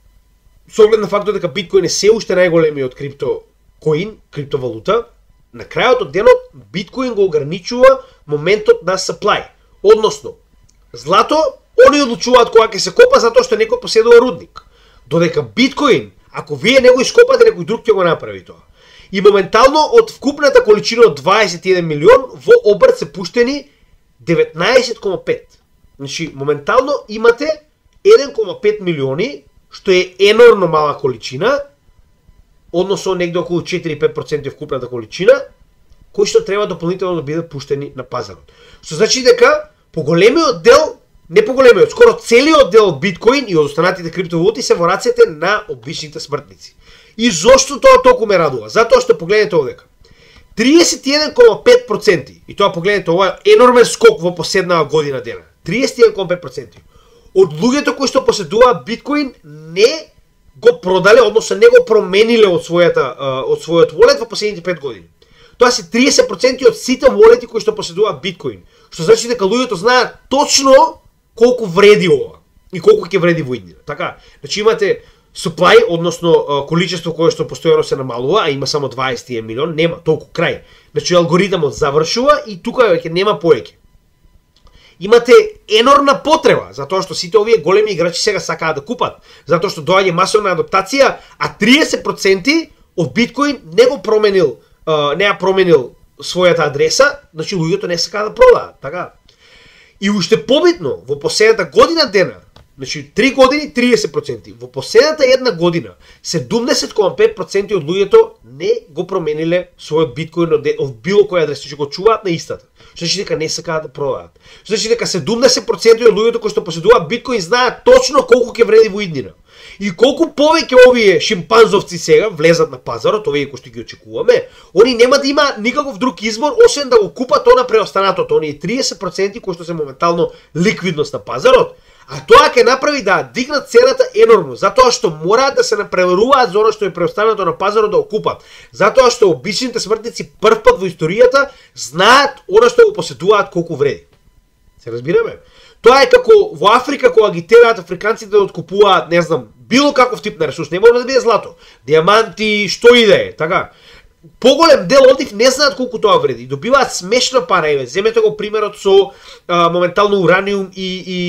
Со оглед на фактот дека биткоин е се уште најголемиот криптокоин, криптовалута, на крајот од денот биткоин го ограничува моментот на supply. Односно, злато, они одлучуваат кога ќе се копа затоа што некој поседува рудник. Додека биткоин, ако вие не го ископате, некој друг ќе го направи тоа. И моментално од вкупната количина од дваесет и еден милион во обрт се пуштени деветнаесет кома пет. Значи, моментално имате еден кома пет милиони, што е енормно мала количина, односно негде околу четири до пет проценти вкупната количина, кои што треба дополнително да бидат пуштени на пазарот. Што значи дека поголемиот дел, не поголемиот, скоро целиот дел од биткоин и од останатите криптовалути се во рацете на обичните смртници. И зошто тоа толку ме радува? Затоа што погледнете овдека. триесет и еден кома пет проценти, и тоа погледнете, ова е енормен скок во последнава година дена. триесет и еден кома пет проценти. Од луѓето кои што поседуваат биткоин не го продале, односно не го промениле од својата од својот волет во последните пет години. Тоа се триесет проценти од сите волети кои што поседуваат биткоин, што значи дека луѓето знаат точно колку вреди ова и колку ќе вреди во иднина. Така, значи имате supply, односно количество кое што постојано се намалува, а има само дваесет и еден милион, нема толку крај. Значи алгоритмот завршува и тука веќе нема поеќе. Имате енормна потреба, затоа што сите овие големи играчи сега сакаат да купат, затоа што доаѓа масовна адаптација, а триесет проценти од биткоин не го променил, не ја променил својата адреса, значи луѓето не сакаат да продаат, така. И уште побитно, во последната година дена, значи три години триесет проценти, во последната една година седумдесет кома пет проценти од луѓето не го промениле својот биткоин од, од било која адреса, че го чуваат на истата. Што значи дека не сакаат да продаат. Што значи дека седумдесет проценти од луѓето кои што поседуваат биткоин знаат точно колку ќе вреди во иднина. И колку повеќе овие шимпанзовци сега влезат на пазарот, овие кои што ги очекуваме, они нема да има никаков друг избор освен да го купат она преостанатото, оние триесет проценти кои што се моментално ликвидност на пазарот. А тоа ќе направи да дигнат цената енормно, затоа што мораат да се напреверуваат за оно што е преостанато на пазарот да го купат. Затоа што обичните смртници прв пат во историјата знаат оно што го поседуваат колку вреди. Се разбираме? Тоа е како во Африка кога ги тераат африканците да откупуваат, не знам, било каков тип на ресурс, не може да биде злато, диаманти, што и да е, така. Поголем дел од нив не знаат колку тоа вреди. Добиваат смешна пара, еве, земете го примерот со а, моментално ураниум и, и,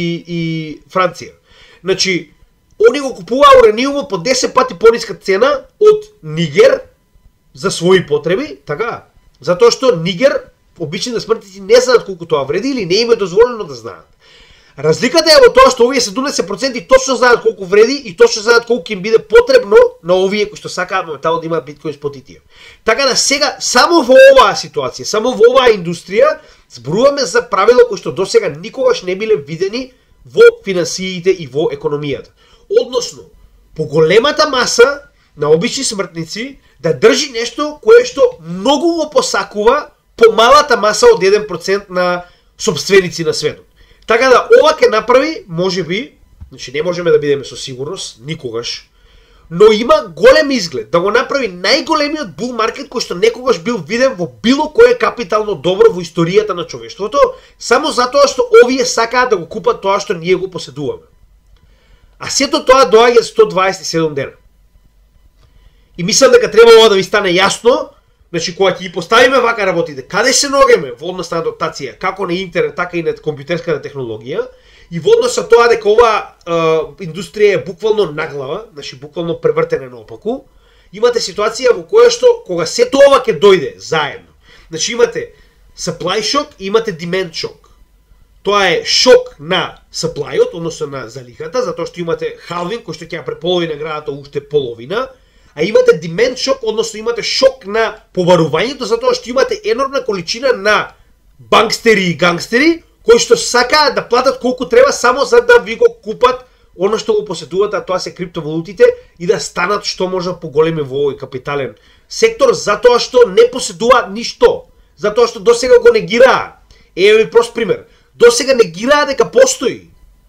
и Франција. Значи, они го купуваат ураниумот по десет пати пониска цена од Нигер за своји потреби, така. Затоа што Нигер, обичните смртници не знаат колку тоа вреди или не им е дозволено да знаат. Разликата е во тоа што овие седумдесет проценти точно знаат колку вреди и точно знаат колку им биде потребно на овие кои што сакаат моментално да имаат биткоин спот тие. Така да сега само во оваа ситуација, само во оваа индустрија зборуваме за правила кои што досега никогаш не биле видени во финансиите и во економијата. Односно, поголемата маса на обични смртници да држи нешто кое што многу го посакува помалата маса од еден процент на сопственици на светот. Така да ова ќе направи, можеби, значи не можеме да бидеме со сигурност никогаш, но има голем изглед да го направи најголемиот бул маркет кој што некогаш бил виден во било кое капитално добро во историјата на човештвото, само затоа што овие сакаат да го купат тоа што ние го поседуваме. А сето тоа доаѓа сто дваесет и седум дена. И мислам дека треба ова да ви стане јасно, значи кога ќе ги поставиме вака работите, каде се ногеме во однос на адаптација, како на интернет, така и на компјутерската технологија, и во однос на тоа дека оваа е, индустрија е буквално наглава, значи буквално превртена наопаку, имате ситуација во која што кога сето ова ќе дојде заедно. Значи имате supply shock и имате demand shock. Тоа е шок на supply-от, односно на залихата, затоа што имате халвинг кој што ќе ја преполови наградата уште половина, а имате demand shock, односно имате шок на побарувањето, затоа што имате енормна количина на банкстери и гангстери кои што сакаат да платат колку треба само за да ви го купат оно што го поседувате, а тоа се криптовалутите, и да станат што може поголеми во овој капитален сектор, затоа што не поседуваат ништо, затоа што досега го негираа. Еве ви прост пример. Досега негираа дека постои.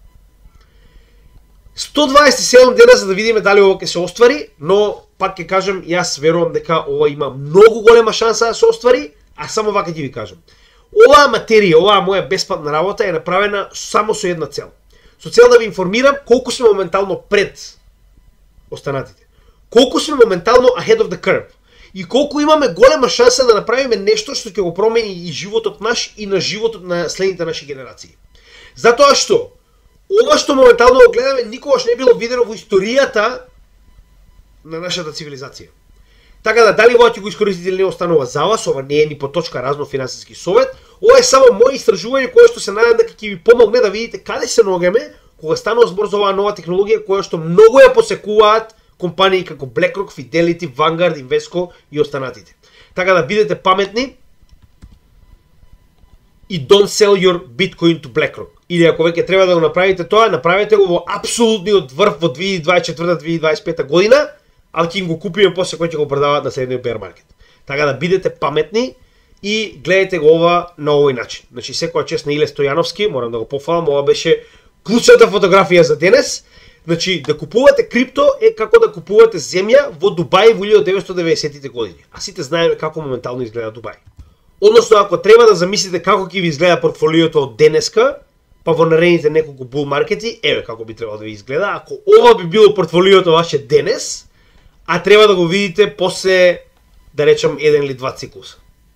сто дваесет и седум дена за да видиме дали ова ќе се оствари, но пак ќе кажам, јас верувам дека ова има многу голема шанса да се оствари, а само вака ќе ви кажам. Оваа материја, оваа моја бесплатна работа е направена само со една цел. Со цел да ви информирам колку сме моментално пред останатите. Колку сме моментално ahead of the curve. И колку имаме голема шанса да направиме нешто што ќе го промени и животот наш и на животот на следните наши генерации. Затоа што ова што моментално го гледаме никогаш не било видено во историјата на нашата цивилизација. Така да, дали ова ќе го искористите или не останува за вас, ова не е ни по точка разно финансиски совет, ова е само моје истражување кое што се надевам дека ќе ви помогне да видите каде се ногеме кога станува збор за оваа нова технологија која што многу ја посекуваат компании како BlackRock, Fidelity, Vanguard, Invesco и останатите. Така да бидете паметни и don't sell your Bitcoin to BlackRock. Или ако веќе треба да го направите тоа, направете го во апсолутниот врв во две илјади дваесет и четврта - две илјади дваесет и пета година, а ќе им го купиме после кој ќе го продават на следниот bear market. Така да бидете паметни и гледайте го ова на овој начин. Значи секоја чест на Иле Стојановски, морам да го пофалам, ова беше клучната фотографија за денес. Значи да купувате крипто е како да купувате земја во Дубај во илјадесетте деветстотини и деветдесетите години. А сите знаеме како моментално изгледа Дубај. Односно ако треба да замислите како ќе ви изгледа портфолиото од денеска, па во наредните неколку бул маркети, еве како би требало да ви изгледа. Ако ова би било портфолиото ваше денес, а треба да го видите после, да речем, еден или два циклуса.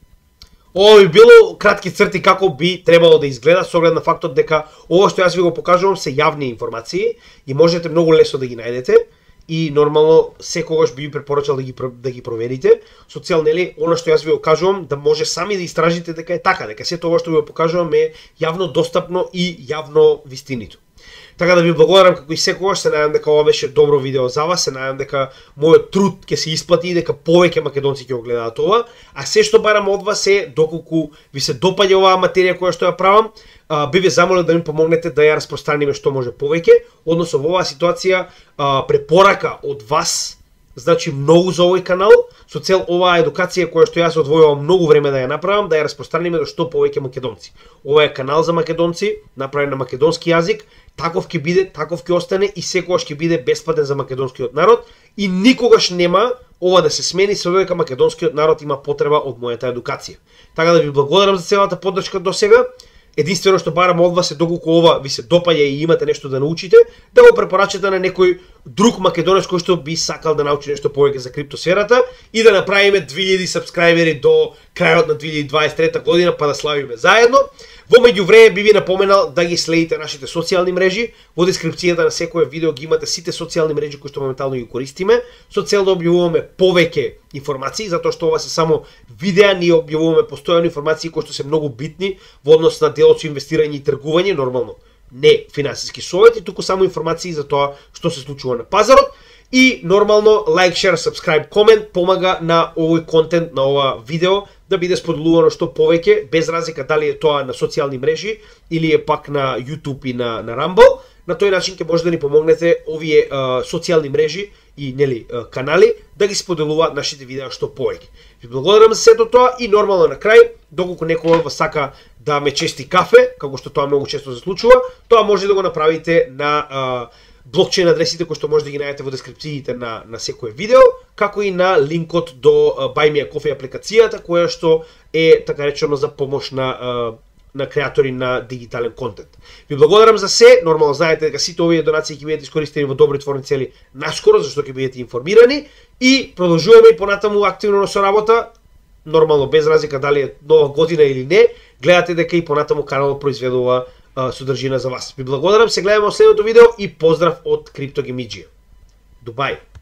Ова би било кратки црти како би требало да изгледа, со оглед на фактот дека ова што јас ви го покажувам се јавни информации и можете многу лесно да ги најдете и нормално секогаш би ви препорачал да ги да ги проверите со цел, нели, она што јас ви го кажувам да може сами да истражите дека е така, дека сето ова што ви го покажувам е јавно достапно и јавно вистинито. Така да ви благодарам како и секогаш, се надевам дека ова беше добро видео за вас, се надевам дека мојот труд ќе се исплати и дека повеќе македонци ќе го гледаат ова, а се што барам од вас е доколку ви се допаѓа оваа материја која што ја правам, би ве замолил да ми помогнете да ја распространиме што може повеќе, односно во оваа ситуација препорака од вас значи многу за овој канал, со цел оваа едукација која што јас одвојувам многу време да ја направам, да ја распространиме до што повеќе македонци. Ова е канал за македонци, направен на македонски јазик, таков ќе биде, таков ќе остане и секогаш ќе биде бесплатен за македонскиот народ и никогаш нема ова да се смени со дека македонскиот народ има потреба од мојата едукација. Така да ви благодарам за целата поддршка до сега. Единствено што барам од вас е доколку ова ви се допаѓа и имате нешто да научите, да го препорачате на некој друг македонец кој што би сакал да научи нешто повеќе за криптосферата и да направиме две илјади сабскрајбери до крајот на две илјади дваесет и трета година па да славиме заедно. Во меѓувреме би ви напоменал да ги следите нашите социјални мрежи. Во дескрипцијата на секое видео ги имате сите социјални мрежи кои што моментално ги користиме, со цел да објавуваме повеќе информации, затоа што ова се само видеа, ние објавуваме постојано информации кои што се многу битни во однос на делот со инвестирање и тргување, нормално не финансиски совети, туку само информации за тоа што се случува на пазарот. И нормално лайк, шер, сабскрајб, комент помага на овој контент, на ова видео да биде споделувано што повеќе, без разлика дали е тоа на социјални мрежи или е пак на YouTube и на на Rumble. На тој начин ќе може да ни помогнете овие а, социјални мрежи и нели а, канали да ги споделуваат нашите видеа што повеќе. Ви благодарам за сето тоа и нормално на крај, доколку некој од вас сака да ме чести кафе, како што тоа многу често се случува, тоа може да го направите на а, блокчейн адресите кои што може да ги најдете во дескрипциите на на секое видео, како и на линкот до Buy Me a Coffee апликацијата која што е така речено за помош на на креатори на дигитален контент. Ви благодарам за се, нормално знаете дека сите овие донации ќе бидат искористени во добротворни цели наскоро, зашто ќе бидете информирани и продолжуваме и понатаму активно со работа, нормално без разлика дали е нова година или не, гледате дека и понатаму каналот произведува а, содржина за вас. Ви благодарам, се гледаме во следното видео и поздрав од CryptoGamingия. Дубај!